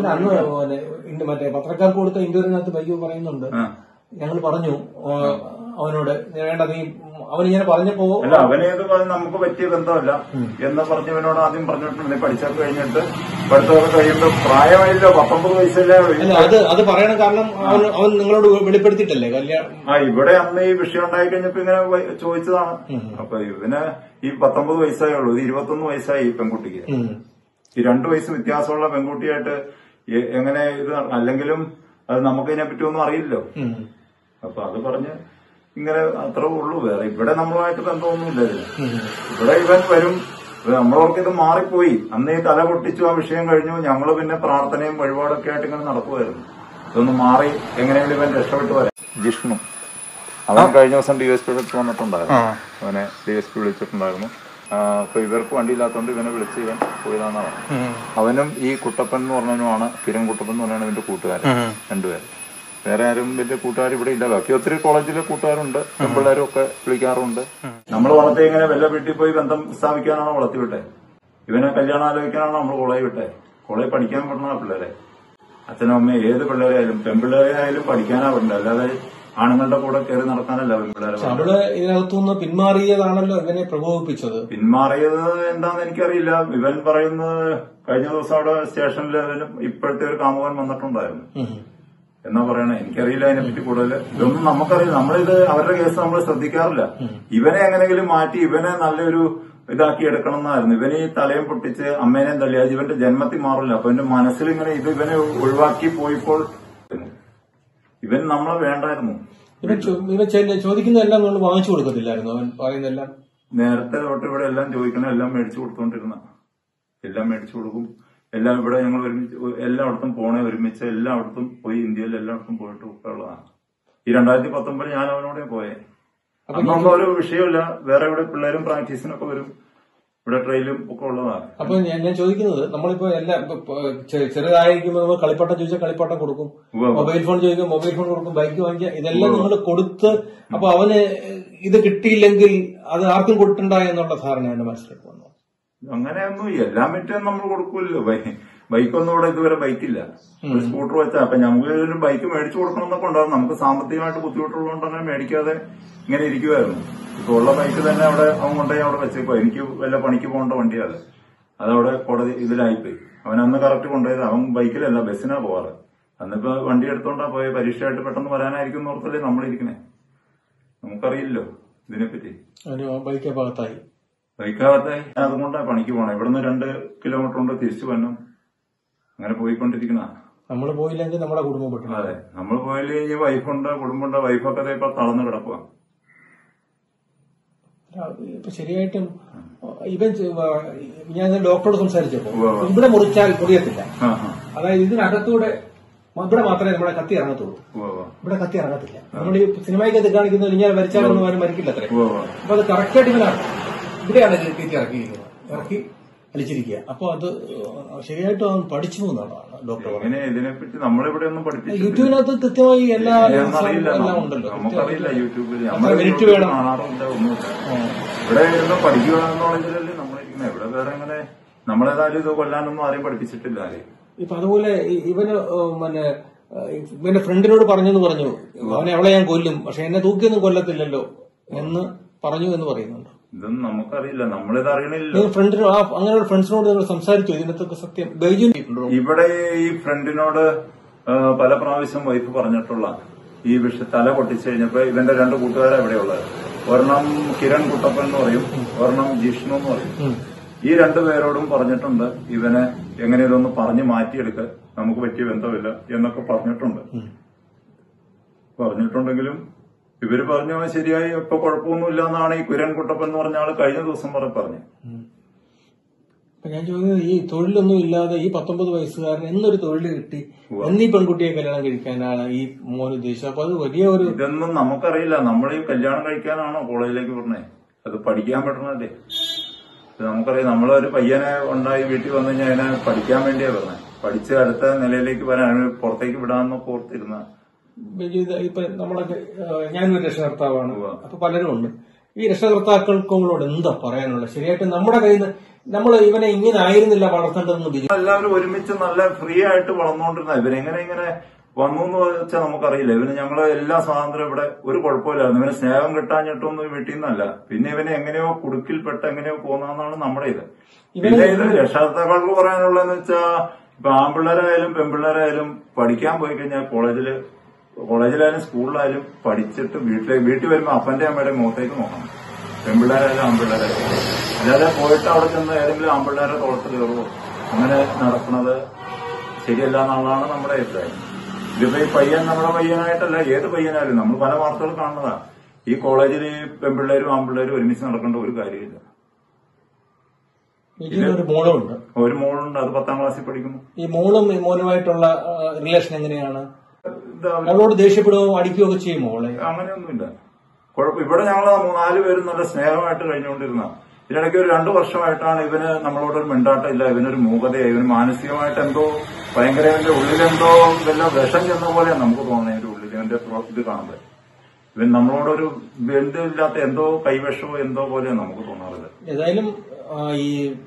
നമ്മളിവിടെ മറ്റേ പത്രക്കാർക്ക് കൊടുത്ത ഇന്റർവ്യൂവിനകത്ത് ബൈജു പറയുന്നുണ്ട്, ഞങ്ങൾ പറഞ്ഞു അവനോട് വേണ്ട നീ അവനിങ്ങനെ പറഞ്ഞപ്പോ അല്ല അവനേത് പറഞ്ഞ് നമുക്ക് പറ്റിയ ബന്ധമല്ല എന്ന് പറഞ്ഞവനോട് ആദ്യം പറഞ്ഞിട്ടുണ്ട്. പഠിച്ചൊക്കെ കഴിഞ്ഞിട്ട് പഠിത്തമൊക്കെ കഴിയുമ്പോ പ്രായമായില്ലോ, പത്തൊമ്പത് വയസ്സല്ലേ. അത് അത് പറയണം, കാരണം അവൻ അവൻ നിങ്ങളോട് വെളിപ്പെടുത്തിയിട്ടല്ലേ കല്യാണം. ആ ഇവിടെ അന്ന് ഈ വിഷയം ഉണ്ടായി കഴിഞ്ഞപ്പോ ഇങ്ങനെ ചോദിച്ചതാണ്. അപ്പൊ ഇവന് ഈ പത്തൊമ്പത് വയസ്സായേ ഉള്ളൂ. ഇത് ഇരുപത്തൊന്ന് വയസ്സായി ഈ പെൺകുട്ടിക്ക്. ഈ രണ്ടു വയസ്സ് വ്യത്യാസമുള്ള പെൺകുട്ടിയായിട്ട് എങ്ങനെ ഇത് അല്ലെങ്കിലും അത് നമുക്കതിനെ പറ്റി ഒന്നും അറിയില്ലോ. അപ്പൊ അത് പറഞ്ഞ് ഇങ്ങനെ അത്രേ ഉള്ളൂ. വേറെ ഇവിടെ നമ്മളുമായിട്ട് ബന്ധമൊന്നുമില്ല ഇതിന്. ഇവിടെ ഇവൻ വരും, നമ്മളവർക്ക് ഇത് മാറിപ്പോയി. അന്ന് ഈ തല പൊട്ടിച്ചു, ആ വിഷയം കഴിഞ്ഞു. ഞങ്ങള് പിന്നെ പ്രാർത്ഥനയും വഴിപാടൊക്കെ ആയിട്ട് ഇങ്ങനെ നടക്കുമായിരുന്നു. ഇതൊന്ന് മാറി എങ്ങനെയെങ്കിലും ഇവൻ രക്ഷപ്പെട്ടു വരാം. ജിഷ്ണു അവൻ കഴിഞ്ഞ ദിവസം ഡി എസ് പി അടുത്ത് വന്നിട്ടുണ്ടായിരുന്നു. അവനെ ഡി എസ് പി വിളിച്ചിട്ടുണ്ടായിരുന്നു. അപ്പൊ ഇവർക്ക് വണ്ടിയില്ലാത്തതുകൊണ്ട് ഇവനെ വിളിച്ച് ഇവൻ പോയതാന്നാണ്. അവനും ഈ കുട്ടപ്പൻ എന്ന് പറഞ്ഞവനുമാണ്, കിരൺ കുട്ടപ്പൻ എന്ന് പറഞ്ഞാണ് ഇവന്റെ കൂട്ടുകാരൻ. രണ്ടുപേരും. വേറെ ആരും വലിയ കൂട്ടുകാർ ഇവിടെ ഇല്ല. ബാക്കി ഒത്തിരി കോളേജിലെ കൂട്ടുകാരുണ്ട്, പെൺപിള്ളേരും ഒക്കെ വിളിക്കാറുണ്ട്. നമ്മൾ വളർത്തി ഇങ്ങനെ വല്ല വീട്ടിൽ പോയി ബന്ധം സ്ഥാപിക്കാനാണോ വളർത്തി വിട്ടെ? ഇവനെ കല്യാണം ആലോചിക്കാനാണോ നമ്മൾ കോളേജ് വിട്ടെ? കോളേജ് പഠിക്കാൻ പറ്റുന്ന പിള്ളേരെ, അച്ഛനും അമ്മയും ഏത് പിള്ളേരായാലും പെൺപിള്ളേരെ ആയാലും പഠിക്കാനാ പറ്റില്ല. അല്ലാതെ ആണുങ്ങളുടെ കൂടെ കയറി നടക്കാനല്ല പെൺപിള്ളേരെ. അവള് ഇതിനകത്തുനിന്ന് പിന്മാറിയതാണല്ലോ ഇവനെ പ്രകോപിപ്പിച്ചത്. പിന്മാറിയത് എന്താന്ന് എനിക്കറിയില്ല. ഇവൻ പറയുന്നത് കഴിഞ്ഞ ദിവസം അവിടെ സ്റ്റേഷനിൽ ഇപ്പോഴത്തെ ഒരു കാമുകൻ വന്നിട്ടുണ്ടായിരുന്നു എന്നാ പറയണേ. എനിക്കറിയില്ല അതിനെപ്പറ്റി കൂടുതൽ. ഇതൊന്നും നമുക്കറിയില്ല. നമ്മളിത് അവരുടെ കേസ് നമ്മൾ ശ്രദ്ധിക്കാറില്ല. ഇവനെ എങ്ങനെങ്കിലും മാറ്റി ഇവനെ നല്ലൊരു ഇതാക്കി എടുക്കണം എന്നായിരുന്നു. ഇവനെ ഈ തലയും പൊട്ടിച്ച് അമ്മേനെയും തല്ലി അത് ഇവന്റെ ജന്മത്തിൽ മാറില്ല. അപ്പൊ എന്റെ മനസ്സിൽ ഇങ്ങനെ ഇത് ഇവനെ ഒഴിവാക്കി പോയപ്പോൾ ഇവൻ നമ്മളെ വേണ്ടായിരുന്നു. ഇവൻ ചോദിക്കുന്നതെല്ലാം നമ്മൾ വാങ്ങിച്ചു കൊടുക്കത്തില്ലായിരുന്നു. അവൻ പറയുന്നതെല്ലാം നേരത്തെ തൊട്ട് ഇവിടെ എല്ലാം ചോദിക്കണം, എല്ലാം മേടിച്ചു കൊടുത്തോണ്ടിരുന്ന എല്ലാം മേടിച്ചു കൊടുക്കും. എല്ലാം ഇവിടെ ഞങ്ങൾ ഒരുമിച്ച് എല്ലായിടത്തും പോണേ ഒരുമിച്ച് എല്ലായിടത്തും പോയി. ഇന്ത്യയിൽ എല്ലായിടത്തും പോയിട്ട് ഒക്കെ ഉള്ളതാണ്. ഈ രണ്ടായിരത്തി പത്തൊമ്പതിൽ ഞാൻ അവനോടെ പോയേ. അന്നൊന്നും ഒരു വിഷയമില്ല. വേറെ ഇവിടെ പിള്ളേരും പ്രാക്ടീസിനൊക്കെ വരും, ഇവിടെ ട്രെയിലും ഒക്കെ ഉള്ളതാണ്. അപ്പൊ ഞാൻ ഞാൻ ചോദിക്കുന്നത്, നമ്മളിപ്പോ എല്ലാം ചെറുതായിരിക്കുമ്പോൾ നമ്മൾ കളിപ്പാട്ടം ചോദിച്ചാൽ കളിപ്പാട്ടം കൊടുക്കും, മൊബൈൽ ഫോൺ ചോദിക്കും മൊബൈൽ ഫോൺ കൊടുക്കും, ബൈക്ക് വാങ്ങിക്കുക, ഇതെല്ലാം നിങ്ങൾ കൊടുത്ത് അപ്പൊ അവന് ഇത് കിട്ടിയില്ലെങ്കിൽ അത് ആർക്കും കൊടുക്കണ്ട എന്നുള്ള ധാരണയാണ് മനസ്സിലാക്കി വന്നത്. അങ്ങനെയൊന്നും എല്ലാം പറ്റും നമ്മൾ കൊടുക്കൂല്ലോ. ബൈക്കൊന്നും ഇവിടെ ഇതുവരെ ബൈക്കില്ല, ഒരു സ്കൂട്ടർ വെച്ചാൽ. അപ്പൊ നമുക്ക് ഒരു ബൈക്ക് മേടിച്ചു കൊടുക്കണം എന്നൊക്കെ ഉണ്ടാവും. നമുക്ക് സാമ്പത്തികമായിട്ട് ബുദ്ധിമുട്ടുള്ളതുകൊണ്ട് തന്നെ മേടിക്കാതെ ഇങ്ങനെ ഇരിക്കുമായിരുന്നു. ഇപ്പൊ ഉള്ള ബൈക്ക് തന്നെ അവിടെ അവൻ കൊണ്ടുപോയി അവിടെ വെച്ചേക്കോ. എനിക്ക് വല്ല പണിക്ക് പോകേണ്ട വണ്ടിയാണ്, അതവിടെ കോടതി ഇതിലായിപ്പോയി. അവൻ അന്ന് കറക്റ്റ് കൊണ്ടുപോയത്. അവൻ ബൈക്കിലല്ല ബസ്സിനാ പോവാറ്. അന്നിപ്പോ വണ്ടി എടുത്തോണ്ടാ പോയ പരീക്ഷയായിട്ട് പെട്ടെന്ന് വരാനായിരിക്കും ഓർത്തല്ലേ നമ്മളിരിക്കണേ. നമുക്കറിയില്ലോ ഇതിനെപ്പറ്റി. ബൈക്ക് ഭാഗത്തായി ബൈക്കകത്തായി അതുകൊണ്ടാണ് പണിക്ക് പോകണം. ഇവിടുന്ന് രണ്ട് കിലോമീറ്റർ കൊണ്ട് തിരിച്ചു വന്നു. അങ്ങനെ പോയിക്കൊണ്ടിരിക്കുന്ന നമ്മൾ പോയില്ലെങ്കിൽ നമ്മുടെ കുടുംബം പെട്ടു. അതെ, നമ്മൾ പോയില്ലെങ്കിൽ വൈഫുണ്ട്, കുടുംബമുണ്ട്, വൈഫൊക്കെ ഇപ്പൊ തളർന്നു കിടക്കുക. ഇപ്പൊ ശരിയായിട്ടും ഇവൻ ഞാൻ ഡോക്ടറോട് സംസാരിച്ചപ്പോ ഇവിടെ മുറിച്ചാൽ മുറിയത്തില്ല. അതായത് ഇതിനകത്തൂടെ ഇവിടെ മാത്രമേ നമ്മുടെ കത്തി ഇറങ്ങത്തുള്ളൂ. ഇവിടെ കത്തി ഇറങ്ങത്തില്ല. നമ്മൾ ഈ സിനിമയ്ക്കകത്ത് കാണിക്കുന്നത് ഇങ്ങനെ വരച്ചാലൊന്നും ആരും മരിക്കില്ല അത്രേ. അപ്പൊ അത് കറക്റ്റായിട്ട് ഇവനാണ് ഇവിടെയാണ് കീറ്റി ഇറക്കിയിരിക്കുന്നത്, ഇറക്കി അലിച്ചിരിക്കുക. അപ്പൊ അത് ശരിയായിട്ടും അവൻ പഠിച്ചു എന്നാണ് ഡോക്ടർ പറയുന്നത്. ഇതിനെപ്പറ്റി നമ്മളിവിടെ ഒന്നും പഠിപ്പിച്ചു. യൂട്യൂബിനകത്ത് കൃത്യമായി എല്ലാ എല്ലാം ഉണ്ടല്ലോ. നമുക്കറിയില്ല യൂട്യൂബിൽ മിനിറ്റ് വേണം. ഇവിടെ ഇരുന്ന് പഠിക്കുക എന്നുള്ളതിലല്ലേ നമ്മളിരിക്കുന്നത്. ഇവിടെ വേറെ അങ്ങനെ നമ്മളേതായാലും ഇത് കൊല്ലാനൊന്നും ആരെയും പഠിപ്പിച്ചിട്ടില്ല ആരെയും. ഇപ്പൊ അതുപോലെ ഇവന് പിന്നെ ഇവന്റെ ഫ്രണ്ടിനോട് പറഞ്ഞെന്ന് പറഞ്ഞു, അവനെ അവളെ ഞാൻ കൊല്ലും, പക്ഷെ എന്നെ തൂക്കിയൊന്നും കൊല്ലത്തില്ലല്ലോ എന്ന് പറഞ്ഞു എന്ന് പറയുന്നുണ്ട്. ഇതൊന്നും നമുക്കറിയില്ല, നമ്മളിത് അറിയണില്ല. ഫ്രണ്ടിനോ അങ്ങനെ ഫ്രണ്ട്സിനോട് നിങ്ങൾ സംസാരിച്ചു ഇതിനകത്തൊക്കെ സത്യം? ബൈജു ഇവിടെ ഈ ഫ്രണ്ടിനോട് പല പ്രാവശ്യം വൈഫ് പറഞ്ഞിട്ടുള്ള ഈ വിഷയം തല പൊട്ടിച്ചു കഴിഞ്ഞപ്പോ ഇവന്റെ രണ്ട് കൂട്ടുകാരെ എവിടെയുള്ളത്, ഒരെണ്ണം കിരൺ കുട്ടപ്പൻ എന്ന് പറയും, ഒരെണ്ണം ജിഷ്ണു എന്ന് പറയും. ഈ രണ്ടുപേരോടും പറഞ്ഞിട്ടുണ്ട് ഇവനെ എങ്ങനെ ഇതൊന്ന് പറഞ്ഞ് മാറ്റിയെടുക്ക, നമുക്ക് പറ്റിയ ബന്ധമില്ല എന്നൊക്കെ പറഞ്ഞിട്ടുണ്ട്. പറഞ്ഞിട്ടുണ്ടെങ്കിലും ഇവര് പറഞ്ഞു ശരിയായി, ഇപ്പൊ കുഴപ്പമൊന്നുമില്ല എന്നാണ് ഈ കിരൺ കുട്ടപ്പൻ എന്ന് പറഞ്ഞ ആള് കഴിഞ്ഞ ദിവസം വരെ പറഞ്ഞു. ഞാൻ ചോദിക്കുന്നത്, ഈ തൊഴിലൊന്നും ഇല്ലാതെ ഈ പത്തൊമ്പത് വയസ്സുകാരൻ എന്നൊരു തൊഴിൽ കിട്ടി എന്നീ പെൺകുട്ടിയെ കല്യാണം കഴിക്കാനാണ് ഈ മോൻ ഉദ്ദേശിച്ചത്. അപ്പൊ അത് വലിയ ഒരു ഇതൊന്നും നമുക്കറിയില്ല. നമ്മൾ ഈ കല്യാണം കഴിക്കാനാണോ കോളേജിലേക്ക് പറഞ്ഞേ? അത് പഠിക്കാൻ പറ്റണല്ലേ. നമുക്കറിയാം, നമ്മളൊരു പയ്യനെ ഉണ്ടായി വീട്ടിൽ വന്നു കഴിഞ്ഞാൽ അതിനെ പഠിക്കാൻ വേണ്ടിയാ പറഞ്ഞത്. പഠിച്ച് അടുത്ത നിലയിലേക്ക് വരാൻ പുറത്തേക്ക് വിടാമെന്നൊക്കെ ഓർത്തിരുന്ന ഇപ്പൊ നമ്മളൊക്കെ ഞാനൊരു രക്ഷകർത്താവാണ്. അപ്പൊ പലരും ഉണ്ട്. ഈ രക്ഷകർത്താക്കൾക്കോട് എന്താ പറയാനുള്ളത്? ശരിയായിട്ട് നമ്മുടെ കയ്യിൽ നിന്ന് നമ്മൾ ഇവനെ ഇങ്ങനെ ആയിരുന്നില്ല വളർത്തേണ്ടതെന്ന് ബിജു. എല്ലാവരും ഒരുമിച്ച് നല്ല ഫ്രീ ആയിട്ട് വളർന്നുകൊണ്ടിരുന്ന ഇവനെങ്ങനെ ഇങ്ങനെ വന്നു എന്ന് വെച്ചാൽ നമുക്കറിയില്ല. ഇവന് ഞങ്ങള് എല്ലാ സ്വാതന്ത്ര്യം ഇവിടെ ഒരു കുഴപ്പമില്ലായിരുന്നു. ഇവന് സ്നേഹം കിട്ടാഞ്ഞിട്ടൊന്നും വീട്ടിൽ നിന്നല്ല. പിന്നെ ഇവനെ എങ്ങനെയോ കുടുക്കിൽപ്പെട്ട് എങ്ങനെയോ പോന്നാന്നാണ് നമ്മുടെ ഇത്. പിന്നെ ഇത് രക്ഷകർത്താക്കൾക്ക് പറയാനുള്ളതെന്ന് വെച്ചാൽ ഇപ്പൊ ആൺപിള്ളേരായാലും പെൺപിള്ളേരായാലും പഠിക്കാൻ പോയി കഴിഞ്ഞാൽ കോളേജില് കോളേജിലായാലും സ്കൂളിലായാലും പഠിച്ചിട്ട് വീട്ടിലേക്ക് വീട്ടിൽ വരുമ്പോ അപ്പന്റെ അമ്മയുടെ മുഖത്തേക്ക് നോക്കണം. പെൺപിള്ളേരായാലും ആൺപിള്ളേരായാലും. അല്ലാതെ പോയിട്ട് അവിടെ ചെന്ന് ഏതെങ്കിലും ആൺപിള്ളേരെ തോളത്ത് കയറുമോ അങ്ങനെ നടക്കുന്നത് ശരിയല്ല എന്നുള്ളതാണ് നമ്മുടെ അഭിപ്രായം. ഇതിപ്പോ ഈ പയ്യൻ നമ്മുടെ പയ്യനായിട്ടല്ല, ഏത് പയ്യനായാലും നമ്മൾ പല വാർത്തകൾ കാണുന്നതാ. ഈ കോളേജിൽ ഈ പെൺപിള്ളേരും ആൺപിള്ളേരും ഒരുമിച്ച് നടക്കേണ്ട ഒരു കാര്യമില്ല. ഒരു മോളുണ്ട് ഒരു മോളുണ്ട് അത് പത്താം ക്ലാസ്സിൽ പഠിക്കുന്നു. ഈ മോളും ഈ മോനുമായിട്ടുള്ള റിലേഷൻ എങ്ങനെയാണ്? അവളോട് ദേഷ്യപ്പെടുകയോ അടിക്കുകയോ ഒക്കെ ചെയ്യുമോ? മോളെ അങ്ങനെയൊന്നുമില്ല, കുഴപ്പം. ഇവിടെ ഞങ്ങൾ നാലു പേരും നല്ല സ്നേഹമായിട്ട് കഴിഞ്ഞുകൊണ്ടിരുന്ന ഇതിനിടയ്ക്ക് ഒരു രണ്ടു വർഷമായിട്ടാണ് ഇവന് നമ്മളോടൊരു മിണ്ടാട്ടമില്ല. ഇവനൊരു മൂകതയായി, ഇവന് മാനസികമായിട്ട് എന്തോ ഭയങ്കര ഇവന്റെ ഉള്ളിലെന്തോ വല്ല വിഷം ചെന്ന പോലെയാണ് നമുക്ക് തോന്നുന്നത്. ഇവന്റെ ഉള്ളിൽ ഇവന്റെ ഇത് കാണുന്നത് ഇവൻ നമ്മളോടൊരു ബന്ധമില്ലാത്ത എന്തോ കൈവശമോ എന്തോ പോലെയാണ് നമുക്ക് തോന്നാറുള്ളത്. ഏതായാലും ഈ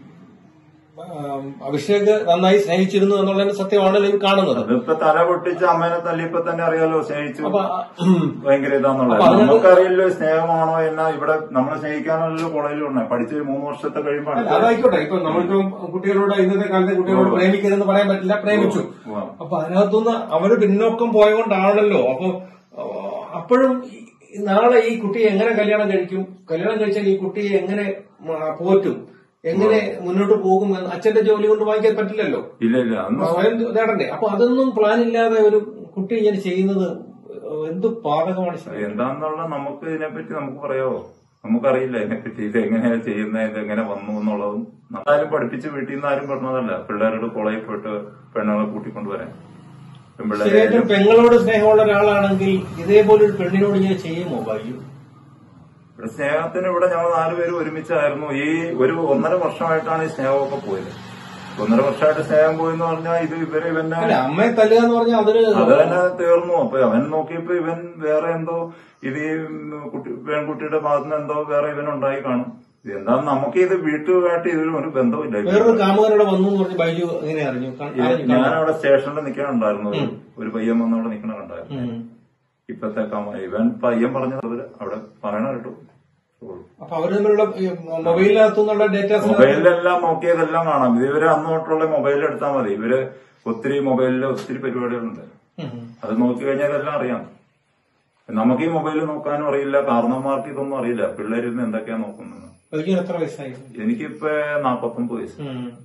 അഭിഷേക് നന്നായി സ്നേഹിച്ചിരുന്നു എന്നുള്ളതിന് സത്യമാണല്ലോ ഇത് കാണുന്നത്. അതിപ്പോ തല പൊട്ടിച്ച് അമ്മേനെ തല്ലിയപ്പോ തന്നെ അറിയാലോ സ്നേഹിച്ചു ഭയങ്കര ഇതാന്നുള്ളത്. നമുക്കറിയില്ലോ സ്നേഹമാണോ എന്നാ. ഇവിടെ നമ്മളെ സ്നേഹിക്കാനല്ലോ കോളേജിൽ ഉണ്ട്. പഠിച്ച് മൂന്ന് വർഷത്തെ കഴിയുമ്പോൾ അതായിക്കോട്ടെ. ഇപ്പൊ നമ്മൾക്ക് കുട്ടികളോട് ഇന്നത്തെ കാലത്തെ കുട്ടികളോട് പ്രേമിക്കരുതെന്ന് പറയാൻ പറ്റില്ല, പ്രേമിച്ചു. അപ്പൊ അതിനകത്തുനിന്ന് അവര് പിന്നോക്കം പോയതുകൊണ്ടാണല്ലോ. അപ്പൊ അപ്പോഴും നാളെ ഈ കുട്ടിയെ എങ്ങനെ കല്യാണം കഴിക്കും, കല്യാണം കഴിച്ചാൽ ഈ കുട്ടിയെ എങ്ങനെ പോറ്റും, എങ്ങനെ മുന്നോട്ട് പോകും എന്ന് അച്ഛന്റെ ജോലി കൊണ്ട് വാങ്ങിക്കാൻ പറ്റില്ലല്ലോ. സ്വയം നേടണ്ടേ? അപ്പൊ അതൊന്നും പ്ലാൻ ഇല്ലാതെ ഒരു കുട്ടി ഇങ്ങനെ ചെയ്യുന്നത് എന്ത് പാതകമാണ്. എന്താന്നുള്ള നമുക്ക് ഇതിനെപ്പറ്റി നമുക്ക് പറയാവോ? നമുക്കറിയില്ല ഇതിനെപ്പറ്റി. ഇത് എങ്ങനെയാ ചെയ്യുന്നത്, ഇത് എങ്ങനെ വന്നു എന്നുള്ളതും എന്നാലും പഠിപ്പിച്ച് വീട്ടിൽ നിന്ന് ആരും പറഞ്ഞതല്ല. പിള്ളേരോട് കോളേജിൽ പോയിട്ട് പെണ്ണുങ്ങളെ കൂട്ടിക്കൊണ്ടുവരാൻ. ശരിയായിട്ടും പെങ്ങളോട് സ്നേഹമുള്ള ഒരാളാണെങ്കിൽ ഇതേപോലെ ഒരു പെണ്ണിനോട് ഇങ്ങനെ ചെയ്യുമോ ബൈജു? ഇവിടെ സ്നേഹത്തിന് ഇവിടെ ഞങ്ങൾ നാലുപേരും ഒരുമിച്ചായിരുന്നു. ഈ ഒരു ഒന്നര വർഷമായിട്ടാണ് ഈ സ്നേഹമൊക്കെ പോയത്. ഒന്നര വർഷമായിട്ട് സ്നേഹം പോയെന്ന് പറഞ്ഞാൽ ഇത് ഇവര് ഇവന്റെ അമ്മയെ തല്ലുക എന്ന് പറഞ്ഞാൽ അത് അത് തന്നെ തീർന്നു. അപ്പൊ അവൻ നോക്കിയപ്പോ ഇവൻ വേറെ എന്തോ ഇത് ഈ കുട്ടി പെൺകുട്ടിയുടെ ഭാഗത്തുനിന്ന് എന്തോ വേറെ ഇവനുണ്ടായി കാണും. എന്താ നമുക്ക് ഇത് വീട്ടുമായിട്ട് ഇതിലും ഒരു ബന്ധമില്ല. വേറൊരു കാമുകനോട് വന്നു എന്ന് ബൈജു എങ്ങനെ അറിഞ്ഞു? ഞാനവിടെ സ്റ്റേഷനിൽ നിൽക്കാനുണ്ടായിരുന്നു. ഒരു പയ്യൻ വന്ന് അവിടെ നിൽക്കണ കണ്ടായിരുന്നു. ഇപ്പത്തെ ഇവൻ പയ്യൻ പറഞ്ഞത് അവിടെ പറയണ കേട്ടു. അപ്പൊ അവര് തമ്മിലുള്ള മൊബൈലിനകത്തുനിന്നുള്ള ഡേറ്റാസ് മൊബൈലിലെല്ലാം നോക്കിയതെല്ലാം കാണാം. ഇവര് അന്ന് തൊട്ടുള്ള മൊബൈലിൽ എടുത്താൽ മതി. ഇവര് ഒത്തിരി മൊബൈലില് ഒത്തിരി പരിപാടികളുണ്ട്. അത് നോക്കി കഴിഞ്ഞാൽ എല്ലാം അറിയാം. നമുക്ക് ഈ മൊബൈൽ നോക്കാനും അറിയില്ല, കാരണന്മാർക്ക് ഇതൊന്നും അറിയില്ല. പിള്ളേരിന്ന് എന്തൊക്കെയാ നോക്കുന്നത്. എത്ര വയസ്സായി? എനിക്കിപ്പോ നാപ്പത്തൊമ്പത് വയസ്സ്.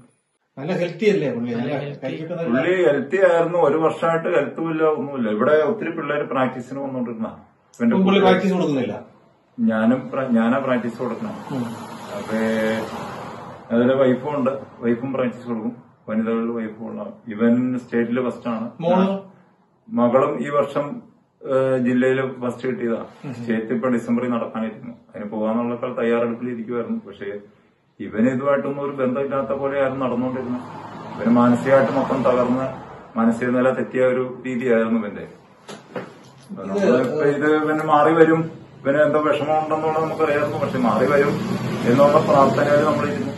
നല്ല ഹെൽത്തി അല്ലേ പുള്ളി? പുള്ളി ഹെൽത്തി ആയിരുന്നു. ഒരു വർഷമായിട്ട് ഹെൽത്തുമില്ല, ഒന്നുമില്ല. ഇവിടെ ഒത്തിരി പിള്ളേര് പ്രാക്ടീസിന് വന്നോണ്ടിരുന്ന. പ്രാക്ടീസ് കൊടുക്കുന്നില്ല. ഞാനും ഞാനാ പ്രാക്ടീസ് കൊടുക്കണം. അപ്പൊ അതിലെ വൈഫും ഉണ്ട്. വൈഫും പ്രാക്ടീസ് കൊടുക്കും. വനിതകളുടെ വൈഫും ഉള്ള. ഇവൻ സ്റ്റേറ്റില് ഫസ്റ്റാണ്. മകളും ഈ വർഷം ജില്ലയില് ഫസ്റ്റ് കിട്ടിയതാ. സ്റ്റേറ്റ് ഇപ്പൊ ഡിസംബറിൽ നടക്കാനിരുന്നു. അതിന് പോകാന്നുള്ളക്കാൾ തയ്യാറെടുപ്പിലിരിക്കുമായിരുന്നു. പക്ഷേ ഇവന് ഇതുമായിട്ടൊന്നും ഒരു ബന്ധമില്ലാത്ത പോലെയായിരുന്നു നടന്നുകൊണ്ടിരുന്നത്. ഇവന് മാനസികമായിട്ട് മൊത്തം തകർന്ന് മാനസിക നില തെറ്റിയ ഒരു രീതിയായിരുന്നു ഇവന്റെ. ഇത് ഇവന് മാറി വരും, ഇവന് എന്തോ വിഷമം ഉണ്ടെന്നുള്ളത് നമുക്കറിയായിരുന്നു. പക്ഷെ മാറി വരും എന്നുള്ള പ്രാർത്ഥനയിൽ നമ്മളിരുന്നു.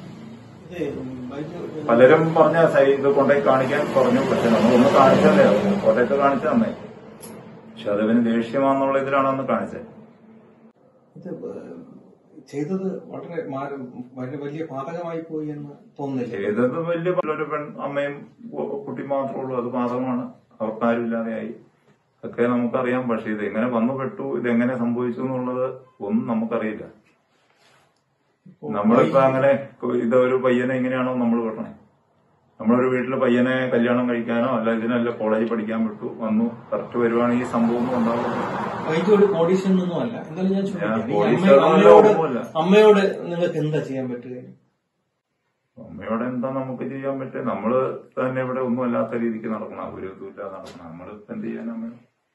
പലരും പറഞ്ഞ ഇത് കൊണ്ടുപോയി കാണിക്കാൻ പറഞ്ഞു. പക്ഷെ നമ്മളൊന്ന് കാണിച്ചല്ലേ, കോട്ടയത്ത് കാണിച്ചു തന്നെ. പക്ഷെ അതിവന് ദേഷ്യമാന്നുള്ള ഇതിലാണ് അന്ന് കാണിച്ചത്. ചെയ്തത് വളരെ വളരെ വലിയ പാതകമായി പോയി എന്ന് തോന്നുന്നില്ല. ചെയ്തത് വലിയ ഒരു പെൺ അമ്മയും കുട്ടി മാത്രമേ ഉള്ളൂ. അത് പാതകമാണ്. അവർക്കാരും ഇല്ലാതെയായി ഒക്കെ നമുക്കറിയാം. പക്ഷെ ഇത് എങ്ങനെ വന്നു പെട്ടു, ഇതെങ്ങനെ സംഭവിച്ചു എന്നുള്ളത് ഒന്നും നമുക്കറിയില്ല. നമ്മളിപ്പോ അങ്ങനെ ഇതൊരു പയ്യനെ എങ്ങനെയാണോ നമ്മൾ വിടണേ? നമ്മളൊരു വീട്ടില് പയ്യനെ കല്യാണം കഴിക്കാനോ അല്ല ഇതിനല്ല കോളേജിൽ പഠിക്കാൻ വിട്ടു വന്നു കറക്റ്റ് വരുവാണെങ്കിൽ ഈ സംഭവം ഒന്നും ഉണ്ടാവില്ല. അമ്മയോട് നിങ്ങൾക്ക് എന്താ ചെയ്യാൻ പറ്റുക? അമ്മയോട് എന്താ നമുക്ക് ചെയ്യാൻ പറ്റുക? നമ്മള് തന്നെ ഇവിടെ ഒന്നും അല്ലാത്ത രീതിക്ക് നടക്കണം. ഒരു ഇതുമില്ലാതെ നടക്കണം. നമ്മൾ എന്ത് ചെയ്യാൻ? അമ്മ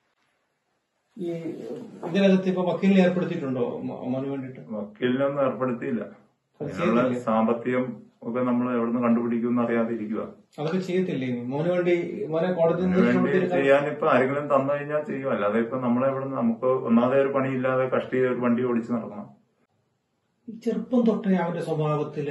ഈ ഇതിനകത്ത് ഇപ്പൊ വക്കീലിനെ ഏർപ്പെടുത്തിയിട്ടുണ്ടോ അമ്മന് വേണ്ടിട്ട്? വക്കീലിനൊന്നും ഏർപ്പെടുത്തിയില്ല. അതിനുള്ള സാമ്പത്തികം ഒക്കെ നമ്മൾ എവിടുന്ന് കണ്ടുപിടിക്കുമെന്ന് അറിയാതെ ഇരിക്കുക. അതൊക്കെ ചെയ്യത്തില്ലേ മോന് വേണ്ടി? മോനെ കോടതി ചെയ്യാനിപ്പോ ആരെങ്കിലും തന്നു കഴിഞ്ഞാൽ ചെയ്യും. അല്ലാതെ ഇപ്പൊ നമ്മളെ എവിടുന്ന് നമുക്ക് ഒന്നാമതെ ഒരു പണിയില്ലാതെ കഷ്ടി ഒരു വണ്ടി ഓടിച്ച് നടക്കണം. ചെറുപ്പം തൊട്ടേ അവന്റെ സ്വഭാവത്തില്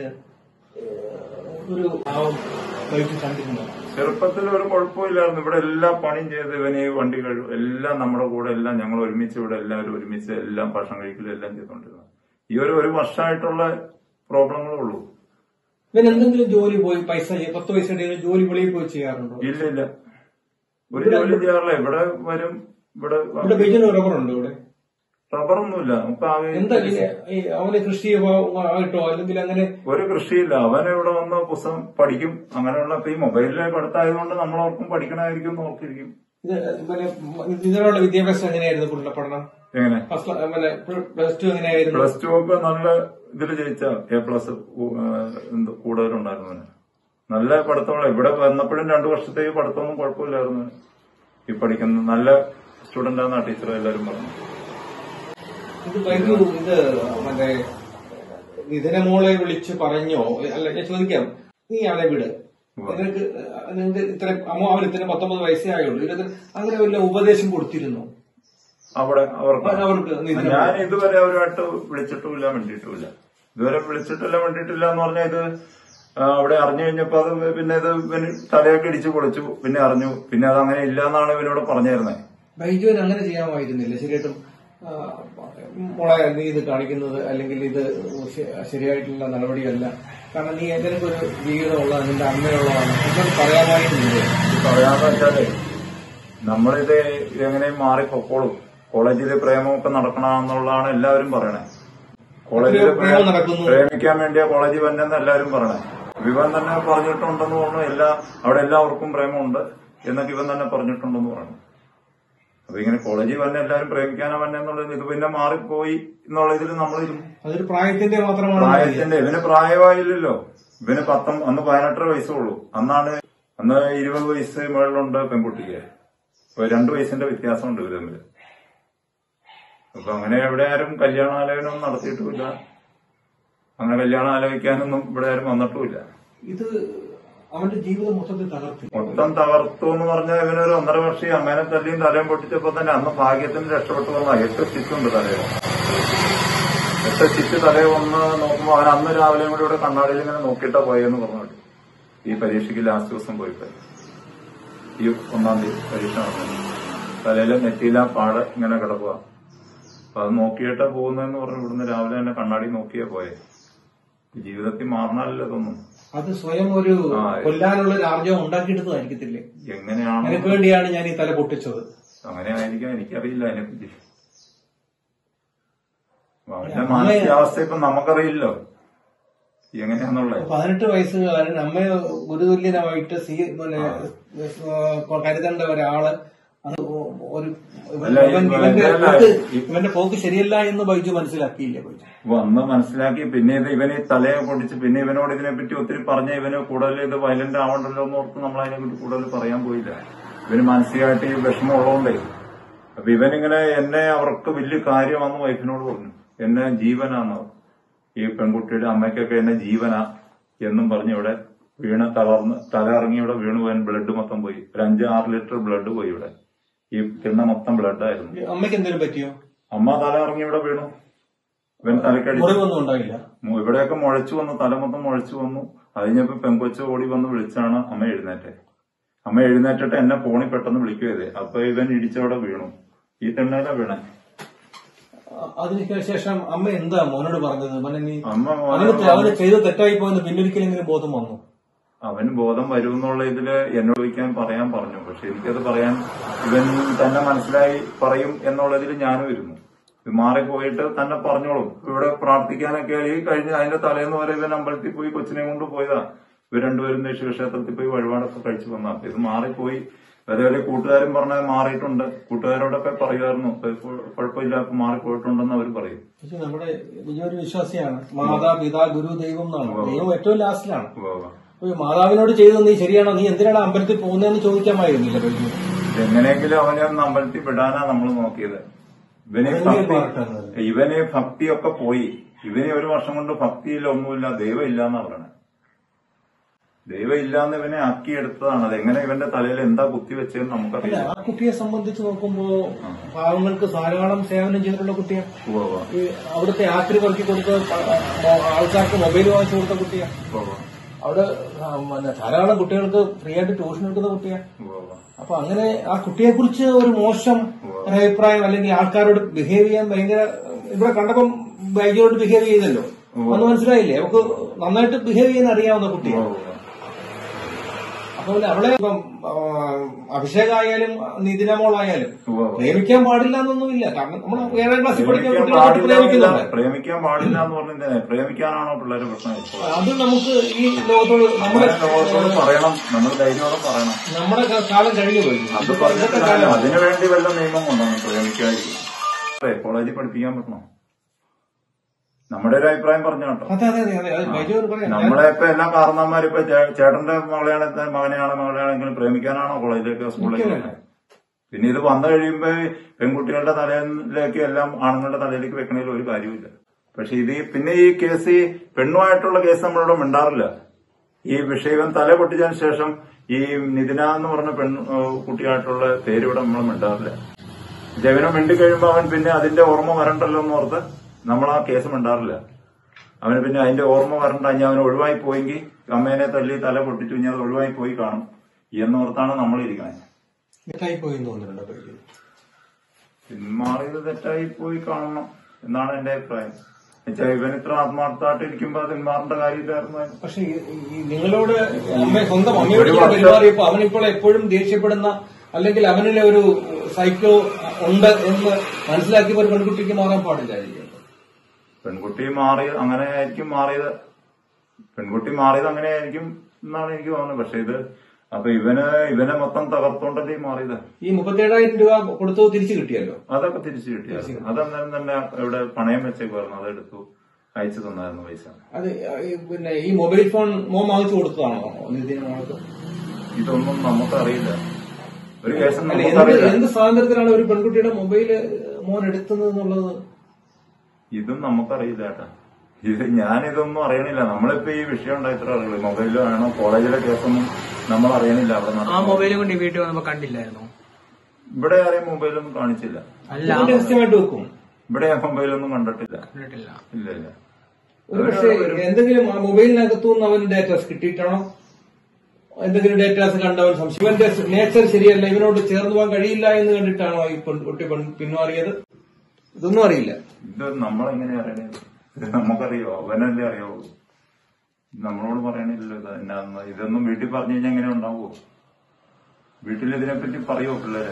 ഒരു കണ്ടിരുന്നു. ചെറുപ്പത്തിൽ ഒരു കുഴപ്പമില്ലായിരുന്നു. ഇവിടെ എല്ലാ പണിയും ചെയ്ത് ഇവന് ഈ വണ്ടി കഴിവും എല്ലാം നമ്മുടെ കൂടെ എല്ലാം ഞങ്ങൾ ഒരുമിച്ച് ഇവിടെ എല്ലാവരും ഒരുമിച്ച് എല്ലാം ഭക്ഷണം കഴിക്കലും എല്ലാം ചെയ്തോണ്ടിരുന്നത്. ഈ ഒരു ഒരു വർഷമായിട്ടുള്ള പ്രോബ്ലങ്ങളേ ഉള്ളൂ. ഇവൻ എന്തെങ്കിലും ജോലി പോയി പൈസ പത്ത് പൈസയുടെ ജോലി വെളിയിൽ പോയി ചെയ്യാറുണ്ടോ? ഇല്ല ഇല്ല, ഒരു ജോലി ചെയ്യാറില്ല. ഇവിടെ വരും. ഇവിടെ റബ്ബറുണ്ടോ? ഇവിടെ റബ്ബറൊന്നുമില്ല. നമുക്ക് അവന് കൃഷി ആയിട്ടോ അല്ലെങ്കിൽ അങ്ങനെ ഒരു കൃഷിയില്ല. അവൻ ഇവിടെ വന്ന് പുസ്തകം പഠിക്കും. അങ്ങനെയുള്ള ഇപ്പൊ ഈ മൊബൈലിലെ പഠിത്തമായതുകൊണ്ട് നമ്മളോർക്കും പഠിക്കണമായിരിക്കും എന്ന് ഓർത്തിരിക്കും. ഇതിനുള്ള വിദ്യാഭ്യാസം എങ്ങനെയായിരുന്നു പുള്ളിയുടെ പഠനം? എങ്ങനെ പ്ലസ് ടു എങ്ങനെയായിരുന്നു? പ്ലസ് ടു ഒക്കെ നല്ല ഇതിൽ ജയിച്ച എ പ്ലസ് കൂടുതലുണ്ടായിരുന്നു. നല്ല പഠിത്തമുള്ള. ഇവിടെ വന്നപ്പോഴും രണ്ടു വർഷത്തേക്ക് പഠിത്തമൊന്നും കുഴപ്പമില്ലായിരുന്നു. ഈ പഠിക്കുന്ന നല്ല സ്റ്റുഡന്റ് ആണെന്നാ ടീച്ചർ എല്ലാവരും പറഞ്ഞു. ഇത് വൈകു ഇത് മറ്റേ ഇതിനെ മോളെ വിളിച്ച് പറഞ്ഞോ? അല്ല ഞാൻ ചോദിക്കാം, നീ ആളെ വിട്, നിനക്ക് നിങ്ങൾക്ക് ഇത്ര അമ്മ അവർ ഇത്ര പത്തൊമ്പത് വയസ്സേ ആയുള്ളൂ, ഇതിന് അങ്ങനെ വല്ല ഉപദേശം കൊടുത്തിരുന്നോ അവിടെ അവർക്ക്? അവർക്ക് ഞാൻ ഇതുവരെ അവരുമായിട്ട് വിളിച്ചിട്ടുമില്ല, വേണ്ടിയിട്ടുമില്ല. ഇതുവരെ വിളിച്ചിട്ടില്ല, വേണ്ടിയിട്ടില്ല എന്ന് പറഞ്ഞാൽ ഇത് അവിടെ അറിഞ്ഞു കഴിഞ്ഞപ്പോ അത് പിന്നെ ഇത് ഇവന് തലയൊക്കെ ഇടിച്ചു പൊളിച്ചു. പിന്നെ അറിഞ്ഞു. പിന്നെ അത് അങ്ങനെ ഇല്ല എന്നാണ് ഇവനോട് പറഞ്ഞിരുന്നത്. ബൈജുവിന് അങ്ങനെ ചെയ്യാമായിരുന്നില്ല ശരിയായിട്ടും? മോളെ നീ ഇത് കാണിക്കുന്നത് അല്ലെങ്കിൽ ഇത് ശരിയായിട്ടുള്ള നടപടിയല്ല. കാരണം നീ എന്തിനൊക്കെ ഒരു ജീവിതമുള്ള നിന്റെ അമ്മയുള്ളതാണ് എന്നോട് പറയാമായിരുന്നില്ലേ? പറയാന്ന് വെച്ചാലേ നമ്മളിത് എങ്ങനെ മാറി പൊക്കോളും. കോളേജില് പ്രേമമൊക്കെ നടക്കണമെന്നുള്ളതാണ് എല്ലാവരും പറയണേ. കോളേജിൽ പ്രേമിക്കാൻ വേണ്ടിയാ കോളേജിൽ വന്നെന്ന് എല്ലാവരും പറയണേ. ഇവൻ തന്നെ പറഞ്ഞിട്ടുണ്ടെന്ന് പറഞ്ഞു. എല്ലാ അവിടെ എല്ലാവർക്കും പ്രേമമുണ്ട് എന്നൊക്കെ ഇവൻ തന്നെ പറഞ്ഞിട്ടുണ്ടെന്ന് പറഞ്ഞു. അപ്പൊ ഇങ്ങനെ കോളേജിൽ വന്നെ എല്ലാവരും പ്രേമിക്കാനാ വന്നെ എന്നുള്ളത് ഇത് പിന്നെ മാറിപ്പോയി എന്നുള്ള ഇതിൽ നമ്മളിരുന്നു. അതൊരു പ്രായത്തിന്റെ മാത്രമാണ്. പ്രായത്തിന്റെ ഇവന് പ്രായമായില്ലല്ലോ. ഇവന് പത്തൊമ്പ അന്ന് പതിനെട്ടര വയസ്സുള്ളൂ. അന്നാണ് അന്ന് ഇരുപത് വയസ്സ് മുകളിലുണ്ട് പെൺകുട്ടിക്ക്. അപ്പൊ രണ്ടു വയസ്സിന്റെ വ്യത്യാസമുണ്ട് ഇവര് തമ്മിൽ. അപ്പൊ അങ്ങനെ എവിടെ ആരും കല്യാണാലോചനൊന്നും നടത്തിയിട്ടുമില്ല. അങ്ങനെ കല്യാണം ആലോചിക്കാനൊന്നും ഇവിടെ ആരും വന്നിട്ടുമില്ല. ഇത് അവന്റെ ജീവിതം മൊത്തത്തിൽ തകർത്തു. മൊത്തം തകർത്തു എന്ന് പറഞ്ഞാൽ ഇവനൊരു ഒന്നര വർഷം അമ്മേനെ തല്ലിയും തലയും പൊട്ടിച്ചപ്പോ തന്നെ അന്ന് ഭാഗ്യത്തിന് രക്ഷപ്പെട്ടു വന്ന എട്ട് സ്റ്റിച്ചുണ്ട് തലയോ. എട്ട് സ്റ്റിച്ച് തലയോ ഒന്ന് നോക്കുമ്പോ അവൻ അന്ന് രാവിലെയും കൂടി ഇവിടെ കണ്ണാടിയിൽ ഇങ്ങനെ നോക്കിയിട്ടാ പോയെന്ന് പറഞ്ഞു. ഈ പരീക്ഷയ്ക്ക് ലാസ്റ്റ് ദിവസം പോയിപ്പോ ഈ ഒന്നാം തീയതി പരീക്ഷ നടന്നു. തലയിലെ നെറ്റിയിലാ പാട് ഇങ്ങനെ കിടക്കുക. അപ്പൊ അത് നോക്കിയിട്ടാ പോകുന്നതെന്ന് പറഞ്ഞു. ഇവിടുന്ന് രാവിലെ തന്നെ കണ്ണാടി നോക്കിയാ പോയെ. ജീവിതത്തിൽ മാറണല്ലോ ഇതൊന്നും. അത് സ്വയം ഒരു കൊല്ലാനുള്ള ഒരു ആർജവം ഉണ്ടാക്കിയെടുത്തതായിരിക്കത്തില്ലേ? എങ്ങനെയാണ്? എനിക്ക് വേണ്ടിയാണ് ഞാൻ ഈ തല പൊട്ടിച്ചത്. അങ്ങനെ ആയിരിക്കാം, എനിക്കറിയില്ല അതിനെപ്പറ്റി. അവന്റെ മാനസികാവസ്ഥ ഇപ്പൊ നമുക്കറിയില്ലോ. എങ്ങനെയാന്നുള്ളത്. പതിനെട്ട് വയസ്സുകാരൻ അമ്മയെ ഗുരുതുല്യനായിട്ട് സീ പിന്നെ കരുതേണ്ട ഒരാള് അത് ഒരു ഇവന്റെ പോക്ക് ശരിയല്ല എന്ന് ബൈജു മനസ്സിലാക്കിയില്ലേ? ബൈജു വന്ന് മനസ്സിലാക്കി. പിന്നെ ഇത് ഇവന് തലയെ പൊടിച്ച് പിന്നെ ഇവനോട് ഇതിനെപ്പറ്റി ഒത്തിരി പറഞ്ഞ ഇവന് കൂടുതൽ ഇത് വയലന്റ് ആവണ്ടല്ലോ എന്ന് ഓർത്ത് നമ്മൾ അതിനെപ്പറ്റി കൂടുതൽ പറയാൻ പോയില്ല. ഇവന് മാനസികമായിട്ട് ഈ വിഷമം ഉള്ളതുകൊണ്ടേ. അപ്പൊ ഇവനിങ്ങനെ എന്നെ അവർക്ക് വലിയ കാര്യമാണെന്ന് വൈഫിനോട് പറഞ്ഞു. എന്നെ ജീവനാന്ന്, ഈ പെൺകുട്ടിയുടെ അമ്മയ്ക്കൊക്കെ എന്നെ ജീവനാ എന്നും പറഞ്ഞ് ഇവിടെ വീണ് തളർന്ന് തല ഇറങ്ങി ഇവിടെ വീണ് പോയി. ബ്ലഡ് മൊത്തം പോയി. ഒരു അഞ്ച് ആറ് ലിറ്റർ ബ്ലഡ് പോയി ഇവിടെ. ഈ തിന്ന മൊത്തം ബ്ലഡ് ആയിരുന്നു. അമ്മയ്ക്ക് എന്തെങ്കിലും പറ്റിയോ? അമ്മ തല ഇറങ്ങി ഇവിടെ വീണു. ഇവൻ തലക്കടി ഇവിടെയൊക്കെ മുഴച്ചു വന്നു. തല മൊത്തം മുഴച്ചു വന്നു. അത് കഴിഞ്ഞപ്പോ പെങ്കൊച്ച ഓടി വന്ന് വിളിച്ചാണ് അമ്മ എഴുന്നേറ്റെ. അമ്മ എഴുന്നേറ്റിട്ട് എന്നെ ഫോണിൽ പെട്ടെന്ന് വിളിക്കുകയത്. അപ്പൊ ഇവൻ ഇടിച്ചവിടെ വീണു. ഈ തെണ്ണയില വീണേ. അതിനുശേഷം അമ്മ എന്താ മോനോട് പറഞ്ഞത്? അമ്മ അവന് ചെയ്ത് തെറ്റായി പോയെന്ന് പിന്നൊരിക്കലെങ്കിലും ബോധം വന്നു? അവന് ബോധം വരുമെന്നുള്ള ഇതില് എന്നോട് ചോദിക്കാൻ പറയാൻ പറഞ്ഞു. പക്ഷെ എനിക്കത് പറയാൻ ഇവൻ തന്നെ മനസ്സിലായി പറയും എന്നുള്ളതിൽ ഞാനും ഇരുന്നു. മാറിപ്പോയിട്ട് തന്നെ പറഞ്ഞോളും. ഇവിടെ പ്രാർത്ഥിക്കാനൊക്കെ ഈ കഴിഞ്ഞ അതിന്റെ തലേന്ന് വരെ ഇവൻ അമ്പലത്തിൽ പോയി കൊച്ചിനെ കൊണ്ട് പോയതാ. ഇവർ രണ്ടുപേരും ശിവക്ഷേത്രത്തിൽ പോയി വഴിപാടൊക്കെ കഴിച്ചു വന്ന. അപ്പൊ ഇത് മാറിപ്പോയി. അതേപോലെ കൂട്ടുകാരും പറഞ്ഞാൽ മാറിയിട്ടുണ്ട്. കൂട്ടുകാരോടൊക്കെ പറയുമായിരുന്നു കുഴപ്പമില്ല, മാറിപ്പോയിട്ടുണ്ടെന്ന് അവർ പറയും. പക്ഷെ നമ്മുടെ വലിയൊരു വിശ്വാസിയാണ്. മാതാപിതാ ഗുരു ദൈവം എന്നാണ്. ദൈവം ഏറ്റവും ലാസ്റ്റിലാണ്. മാതാവിനോട് ചെയ്തത് നീ ശരിയാണോ, നീ എന്തിനാണ് അമ്പലത്തിൽ പോകുന്നതെന്ന് ചോദിക്കാമായിരുന്നില്ല? എങ്ങനെയെങ്കിലും അവനെ ഒന്ന് അമ്പലത്തിൽ വിടാനാ നമ്മൾ നോക്കിയത്. ഇവനെ ഇവന് ഭക്തിയൊക്കെ പോയി. ഇവനെ ഒരു വർഷം കൊണ്ട് ഭക്തിയില്ല, ഒന്നുമില്ല, ദൈവം ഇല്ലാന്നാ പറയണേ. ദൈവം ഇല്ലാന്ന് ഇവനെ ആക്കിയെടുത്തതാണ്. അതെങ്ങനെ ഇവന്റെ തലയിൽ എന്താ കുത്തി വെച്ചതെന്ന് നമുക്കറിയില്ല. ആ കുട്ടിയെ സംബന്ധിച്ച് നോക്കുമ്പോ പാവങ്ങൾക്ക് ധാരാളം സേവനം ചെയ്തിട്ടുള്ള കുട്ടിയാണ്. അവിടുത്തെ ആക്രി പറക്കി കൊടുത്ത് ആൾക്കാർക്ക് മൊബൈൽ വാങ്ങിച്ചു കൊടുത്ത കുട്ടിയാണ്. അവിടെ ധാരാളം കുട്ടികൾക്ക് ഫ്രീ ആയിട്ട് ട്യൂഷൻ എടുക്കുന്ന കുട്ടിയാണ്. അപ്പൊ അങ്ങനെ ആ കുട്ടിയെ കുറിച്ച് ഒരു മോശം അഭിപ്രായം അല്ലെങ്കിൽ ആൾക്കാരോട് ബിഹേവ് ചെയ്യാൻ ഭയങ്കര ഇവിടെ കണ്ടപ്പം ബൈജോട് ബിഹേവ് ചെയ്തല്ലോ, അന്ന് മനസ്സിലായില്ലേ? നമുക്ക് നന്നായിട്ട് ബിഹേവ് ചെയ്യാൻ അറിയാവുന്ന കുട്ടിയാണ്. അതുപോലെ അവളെ ഇപ്പം അഭിഷേകായാലും നിതിനമോളായാലും പ്രേമിക്കാൻ പാടില്ല എന്നൊന്നുമില്ല. കാരണം നമ്മൾ ഏഴാം ക്ലാസ്സിൽ പഠിക്കുന്ന പ്രേമിക്കുന്നുണ്ട്. പ്രേമിക്കാൻ പാടില്ല എന്ന് പറഞ്ഞാൽ പ്രേമിക്കാനാണോ പിള്ളേരെ പ്രശ്നം? അത് നമുക്ക് ഈ ലോകത്തോട് നമ്മുടെ പറയണം, നമ്മൾ ധൈര്യോടെ പറയണം. നമ്മുടെ കാലം കഴിഞ്ഞു പോയി. അത് പറഞ്ഞിട്ട് അതിനുവേണ്ടി വല്ല നിയമം കൊണ്ടാണ് പ്രേമിക്കാതിരിക്കും. കോളേജിൽ പഠിപ്പിക്കാൻ പറ്റണം. നമ്മുടെ ഒരു അഭിപ്രായം പറഞ്ഞു കേട്ടോ. നമ്മളെ ഇപ്പൊ എല്ലാ കാരണന്മാരും ഇപ്പൊ ചേട്ടന്റെ മകളെയാണ് മകനെയാണ് മകളെയാണെങ്കിലും പ്രേമിക്കാനാണോ കോളേജിലേക്ക് സ്കൂളിലേക്ക്? പിന്നെ ഇത് വന്നു കഴിയുമ്പോ പെൺകുട്ടികളുടെ തലയിലേക്ക് എല്ലാം ആണുങ്ങളുടെ തലയിലേക്ക് വെക്കണതിൽ ഒരു കാര്യമില്ല. പക്ഷെ ഇത് പിന്നെ ഈ കേസ് ഈ പെണ്ണുമായിട്ടുള്ള കേസ് നമ്മളിവിടെ മിണ്ടാറില്ല. ഈ വിഷയം തല പൊട്ടിച്ചതിന് ശേഷം ഈ നിതിന എന്ന് പറഞ്ഞ പെൺ കുട്ടിയായിട്ടുള്ള പേര് ഇവിടെ നമ്മൾ മിണ്ടാറില്ല. ജവനം മിണ്ടി കഴിയുമ്പോ അവൻ പിന്നെ അതിന്റെ ഓർമ്മ വരണ്ടല്ലോ എന്ന് ഓർത്ത് നമ്മൾ ആ കേസ് മിണ്ടാറില്ല. അവന് പിന്നെ അതിന്റെ ഓർമ്മ വരണ്ട, ഇനി അവന് ഒഴിവായി പോയെങ്കിൽ അമ്മേനെ തല്ലി തല പൊട്ടിച്ചു കഴിഞ്ഞാൽ അത് ഒഴിവായി പോയി കാണും എന്നോർത്താണ് നമ്മളിരിക്കണേ. പിന്മാറിയത് തെറ്റായി പോയി കാണണം എന്നാണ് എന്റെ അഭിപ്രായം. എന്നുവെച്ചാൽ ഇവൻ ഇത്ര ആത്മാർത്ഥമായിട്ട് ഇരിക്കുമ്പോ അത് പിന്മാറേണ്ട കാര്യമില്ലായിരുന്നു. പക്ഷെ നിങ്ങളോട് സ്വന്തം അമ്മയോട് പെരുമാറിയപ്പോ അവനിപ്പോൾ എപ്പോഴും ദേഷ്യപ്പെടുന്ന അല്ലെങ്കിൽ അവനിലെ ഒരു സൈക്കോ ഉണ്ട് എന്ന് മനസ്സിലാക്കിയപ്പോ ഒരു പെൺകുട്ടിക്ക് മാറാൻ പാടില്ലായിരിക്കും. പെൺകുട്ടി മാറിയത് അങ്ങനെ ആയിരിക്കും മാറിയത്. പെൺകുട്ടി മാറിയത് അങ്ങനെ ആയിരിക്കും എന്നാണ് എനിക്ക് തോന്നുന്നത്. പക്ഷെ ഇത് അപ്പൊ ഇവന് ഇവനെ മൊത്തം തകർത്തോണ്ടല്ലേ മാറിയത്. ഈ മുപ്പത്തിയേഴായിരം രൂപ കൊടുത്തു തിരിച്ചു കിട്ടിയല്ലോ? അതൊക്കെ തിരിച്ചു കിട്ടിയായിരുന്നു. അതന്നേരം തന്നെ ഇവിടെ പണയം വെച്ചേക്കുമായിരുന്നു. അതെടുത്തു അയച്ചു തന്നായിരുന്നു പൈസ. അത് പിന്നെ ഈ മൊബൈൽ ഫോൺ മോൻ വാങ്ങിച്ചു കൊടുത്തതാണോ നിതിനോൾക്ക്? ഇതൊന്നും നമുക്കറിയില്ല. ഒരു കേസും എന്ത് സ്വാതന്ത്ര്യത്തിലാണ് ഒരു പെൺകുട്ടിയുടെ മൊബൈല് മോൻ എടുക്കുന്നത് എന്നുള്ളത് ഇതും നമുക്കറിയില്ല കേട്ടാ. ഇത് ഞാനിതൊന്നും അറിയണില്ല. നമ്മളിപ്പോ ഈ വിഷയം ഉണ്ടായിത്ര അറിയുള്ളൂ. മൊബൈലിൽ വേണോ കോളേജിലെ കേസൊന്നും നമ്മൾ അറിയണില്ല. അവിടെ ആ മൊബൈൽ കൊണ്ട് വീട്ടിൽ വന്നപ്പോ കണ്ടില്ലായിരുന്നു. ഇവിടെ ആരെയും മൊബൈലൊന്നും കാണിച്ചില്ല. വെക്കും ഇവിടെ ആ മൊബൈലൊന്നും കണ്ടിട്ടില്ല. ഇല്ല ഇല്ല. പക്ഷേ എന്തെങ്കിലും മൊബൈലിനകത്തുനിന്ന് അവന് ഡേറ്റാസ് കിട്ടിയിട്ടാണോ? എന്തെങ്കിലും ഡേറ്റാസ് കണ്ടവൻ സംശയം ഇവന്റെ നേച്ചർ ശരിയല്ല, ഇവനോട് ചേർന്ന് പോകാൻ കഴിയില്ല എന്ന് കണ്ടിട്ടാണോ ഈ പെൺകുട്ടി പിന്മാറിയത്? ഇതൊന്നും അറിയില്ല. ഇത് നമ്മളെങ്ങനെ അറിയണേ? ഇത് നമുക്കറിയോ? അവനല്ലേ അറിയാവൂ. നമ്മളോട് പറയണില്ലല്ലോ. ഇത് എന്നാ ഇതൊന്നും വീട്ടിൽ പറഞ്ഞു കഴിഞ്ഞാൽ എങ്ങനെ ഉണ്ടാവുമോ? വീട്ടിൽ ഇതിനെപ്പറ്റി പറയുമോ പിള്ളേരെ?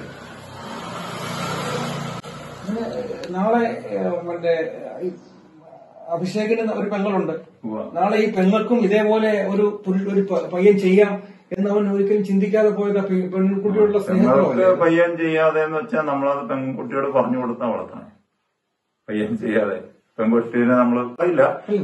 നാളെ മറ്റേ അഭിഷേകിന് ഒരു പെങ്ങളുണ്ട്. നാളെ ഈ പെങ്ങൾക്കും ഇതേപോലെ ഒരു ഒരു പയ്യൻ ചെയ്യാം എന്ന് അവൻ ഒരിക്കലും ചിന്തിക്കാതെ പോയത് പെൺകുട്ടിയോടുള്ള സ്നേഹത്തിലോ. പയ്യൻ ചെയ്യാതെ എന്ന് വെച്ചാൽ നമ്മളത് പെൺകുട്ടിയോട് പറഞ്ഞു കൊടുത്താൽ വളർത്തണം. പയ്യൻ ചെയ്യാതെ പെൺകുട്ടീനെ നമ്മൾ ഇല്ല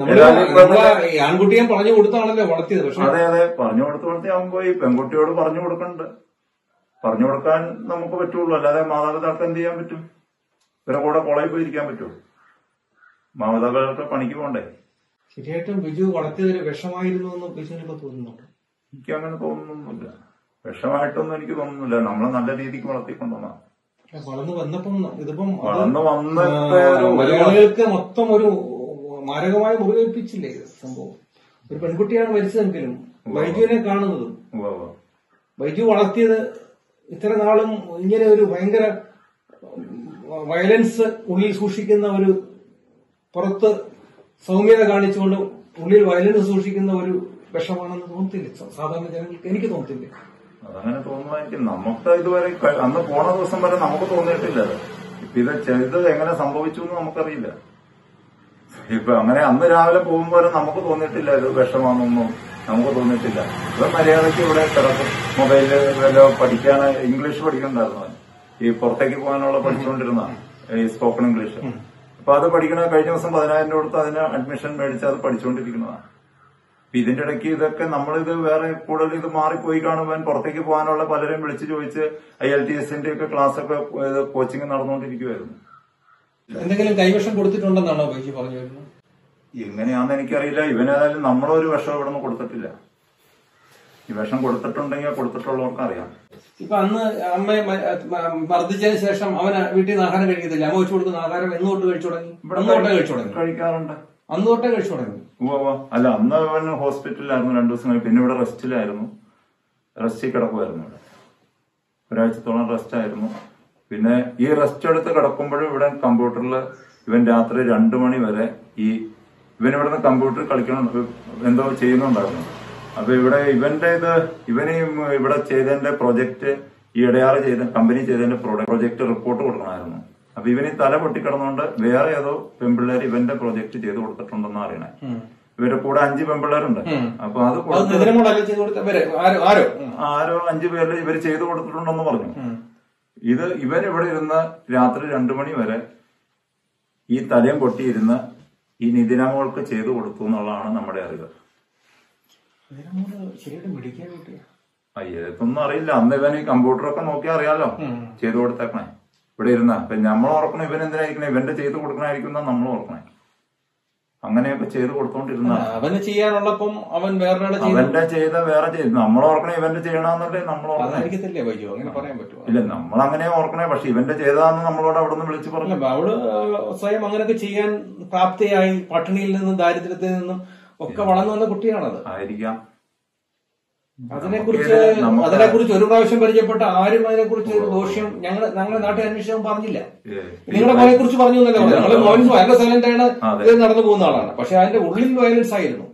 ആൺകുട്ടിയെ പറഞ്ഞു കൊടുത്താണല്ലോ വളർത്തിയത്. പക്ഷെ അതെ അതെ പറഞ്ഞു കൊടുത്ത് വളർത്തിയാകുമ്പോ ഈ പെൺകുട്ടിയോട് പറഞ്ഞു കൊടുക്കണ്ട്. പറഞ്ഞു കൊടുക്കാൻ നമുക്ക് പറ്റുള്ളൂ. അല്ലാതെ മാതാപിതാക്കൾ എന്ത് ചെയ്യാൻ പറ്റും? ഇവരെ കൂടെ കോളേജിൽ പോയിരിക്കാൻ പറ്റുമോ? മാതാപിതാക്കൾ പണിക്ക് പോകണ്ടേ? ശരിയായിട്ടും ബിജു വളർത്തിയതൊരു വിഷമായിരുന്നു എന്ന് ബിജുവിനൊക്കെ തോന്നുന്നുണ്ട്. എനിക്ക് അങ്ങനെ തോന്നുന്നൊന്നുമില്ല. വിഷമായിട്ടൊന്നും എനിക്ക് തോന്നുന്നില്ല. നമ്മളെ നല്ല രീതിക്ക് വളർത്തിക്കൊണ്ടുവന്നാ. വളർന്നു വന്നപ്പം ഇതിപ്പം വളർന്നു വന്ന് മലയാളികൾക്ക് മൊത്തം ഒരു മാരകമായ മുറിവേൽപ്പിച്ചില്ലേ ഇത് സംഭവം. ഒരു പെൺകുട്ടിയാണ് മരിച്ചതെങ്കിലും ബൈജുവിനെ കാണുന്നതും ബൈജു വളർത്തിയത് ഇത്ര നാളും ഇങ്ങനെ ഒരു ഭയങ്കര വയലൻസ് ഉള്ളിൽ സൂക്ഷിക്കുന്ന ഒരു പുറത്ത് സൗമ്യത കാണിച്ചുകൊണ്ട് ഉള്ളിൽ വയലൻസ് സൂക്ഷിക്കുന്ന ഒരു വിഷമാണെന്ന് തോന്നത്തില്ല സാധാരണ ജനങ്ങൾക്ക്. എനിക്ക് തോന്നത്തില്ല. അതങ്ങനെ തോന്നുമായിരിക്കും. നമുക്ക് ഇതുവരെ അന്ന് പോണ ദിവസം വരെ നമുക്ക് തോന്നിയിട്ടില്ല. ഇപ്പൊ ഇത് ചെയ്ത് എങ്ങനെ സംഭവിച്ചു എന്ന് നമുക്കറിയില്ല. ഇപ്പൊ അങ്ങനെ അന്ന് രാവിലെ പോകുമ്പോ വരെ നമുക്ക് തോന്നിയിട്ടില്ല ഇത് വിഷമാണെന്നൊന്നും നമുക്ക് തോന്നിയിട്ടില്ല. ഇപ്പൊ മര്യാദയ്ക്ക് ഇവിടെ കിടക്കും. മൊബൈലില് വല്ല പഠിക്കാൻ ഇംഗ്ലീഷ് പഠിക്കണ്ടായിരുന്നു. ഈ പുറത്തേക്ക് പോകാനുള്ള പഠിച്ചുകൊണ്ടിരുന്ന ഈ സ്പോക്കൺ ഇംഗ്ലീഷ്. അപ്പൊ അത് പഠിക്കണ കഴിഞ്ഞ ദിവസം പതിനായിരം രൂപ കൊടുത്ത് അതിന് അഡ്മിഷൻ മേടിച്ച് അത് പഠിച്ചുകൊണ്ടിരിക്കുന്നതാണ്. ഇതിന്റെ ഇടയ്ക്ക് ഇതൊക്കെ നമ്മളിത് വേറെ കൂടുതൽ ഇത് മാറിപ്പോയി കാണുമ്പോൾ പുറത്തേക്ക് പോകാനുള്ള പലരും വിളിച്ചു ചോദിച്ച് ഐ എൽ ടി എസിന്റെ ഒക്കെ ക്ലാസ് ഒക്കെ കോച്ചിങ് നടന്നുകൊണ്ടിരിക്കുവായിരുന്നു. എന്തെങ്കിലും കൈവശം കൊടുത്തിട്ടുണ്ടെന്നാണോ ബൈജു പറഞ്ഞു വരുന്നത്? എങ്ങനെയാണെന്ന് എനിക്കറിയില്ല. ഇവനേതായാലും നമ്മളൊരു വിഷം ഇവിടെ നിന്ന് കൊടുത്തിട്ടില്ല. ഈ വിഷം കൊടുത്തിട്ടുണ്ടെങ്കിൽ കൊടുത്തിട്ടുള്ളവർക്ക് അറിയാം. ഇപ്പൊ അന്ന് അമ്മയെ മർദ്ദിച്ചതിന് ശേഷം അവൻ വീട്ടിൽ നിന്ന് ആഹാരം കഴിക്കത്തില്ല. അമ്മ വെച്ചു കൊടുക്കുന്ന ആഹാരം എന്ന് തൊട്ട് കഴിച്ചു തുടങ്ങി? അന്ന് തൊട്ടേ കഴിച്ചു തുടങ്ങി? കഴിക്കാറുണ്ട്. അന്ന് തൊട്ടേ കഴിച്ചു തുടങ്ങി. ഉവ്വ. അല്ല, അന്ന് അവൻ ഹോസ്പിറ്റലിലായിരുന്നു രണ്ടു ദിവസം കഴിഞ്ഞ്. പിന്നെ ഇവിടെ റെസ്റ്റിലായിരുന്നു. റെസ്റ്റിൽ കിടക്കുമായിരുന്നു. ഇവിടെ ഒരാഴ്ചത്തോളം റെസ്റ്റ് ആയിരുന്നു. പിന്നെ ഈ റെസ്റ്റ് എടുത്ത് കിടക്കുമ്പോഴും ഇവിടെ കമ്പ്യൂട്ടറിൽ ഇവൻ രാത്രി രണ്ടു മണി വരെ ഈ ഇവൻ ഇവിടുന്ന് കമ്പ്യൂട്ടറിൽ കളിക്കണം എന്തോ ചെയ്യുന്നുണ്ടായിരുന്നു. അപ്പൊ ഇവിടെ ഇവന്റെ ഇത് ഇവന് ഇവിടെ ചെയ്തതിന്റെ പ്രൊജക്ട് ഈ ഇടയാറ് ചെയ്ത കമ്പനി ചെയ്തതിന്റെ പ്രൊജക്ട് റിപ്പോർട്ട് കൊടുക്കണമായിരുന്നു. അപ്പൊ ഇവന് തല പൊട്ടിക്കിടന്നുകൊണ്ട് വേറെ ഏതോ പെൺപിള്ളേർ ഇവന്റെ പ്രൊജക്ട് ചെയ്ത് കൊടുത്തിട്ടുണ്ടെന്ന് അറിയണേ. ഇവരുടെ കൂടെ അഞ്ച് പെൺപിള്ളേരുണ്ട്. അപ്പൊ അത് ആരോ അഞ്ചു പേരിൽ ഇവര് ചെയ്തു കൊടുത്തിട്ടുണ്ടെന്ന് പറഞ്ഞു. ഇത് ഇവൻ ഇവിടെ ഇരുന്ന് രാത്രി രണ്ടു മണി വരെ ഈ തലയും പൊട്ടിയിരുന്ന് ഈ നിതിനാമോൾക്ക് ചെയ്തു കൊടുത്തു എന്നുള്ളതാണ് നമ്മുടെ അറിവ്. അയ്യതൊന്നും അറിയില്ല. അന്ന് ഇവൻ ഈ കമ്പ്യൂട്ടറൊക്കെ നോക്കിയാൽ അറിയാലോ ചെയ്തു കൊടുത്തേക്കണേ. ഇവിടെ ഇരുന്ന അപ്പൊ നമ്മൾ ഓർക്കണം ഇവൻ എന്തിനായിരിക്കണേ, ഇവന്റെ ചെയ്ത് കൊടുക്കണായിരിക്കും നമ്മൾ ഓർക്കണേ. അങ്ങനെയൊക്കെ ചെയ്ത് കൊടുത്തോണ്ടിരുന്ന അവന് ചെയ്യാനുള്ളപ്പം അവൻ വേറെ അവന്റെ ചെയ്ത വേറെ ചെയ്ത് നമ്മൾ ഓർക്കണേ ഇവന്റെ ചെയ്യണമെന്നല്ലേ നമ്മൾ ഓർക്കണേ. അങ്ങനെ പറയാൻ പറ്റുമോ? ഇല്ല, നമ്മൾ അങ്ങനെ ഓർക്കണേ. പക്ഷെ ഇവന്റെ ചെയ്തതാന്ന് നമ്മളോട് അവിടെ നിന്ന് വിളിച്ചു പറഞ്ഞു. അവള് സ്വയം അങ്ങനെയൊക്കെ ചെയ്യാൻ പ്രാപ്തിയായി പട്ടിണിയിൽ നിന്നും ദാരിദ്ര്യത്തിൽ നിന്നും ഒക്കെ വളർന്നു വന്ന കുട്ടിയാണത്. ആയിരിക്കാം. അതിനെക്കുറിച്ച് അതിനെക്കുറിച്ച് ഒരു പ്രാവശ്യം പരിചയപ്പെട്ട ആരും അതിനെക്കുറിച്ച് ഒരു ദോഷ്യം ഞങ്ങൾ ഞങ്ങളുടെ നാട്ടിൽ അന്വേഷണം പറഞ്ഞില്ല. നിങ്ങളുടെ മോനെ കുറിച്ച് പറഞ്ഞു എന്നല്ലേ പറഞ്ഞു. ഞങ്ങളുടെ മോൻ ഭയങ്കര സൈലന്റ് ആണ്, ഇത് നടന്നു പോകുന്ന ആളാണ്. പക്ഷെ അതിന്റെ ഉള്ളിൽ വയലൻസ് ആയിരുന്നു.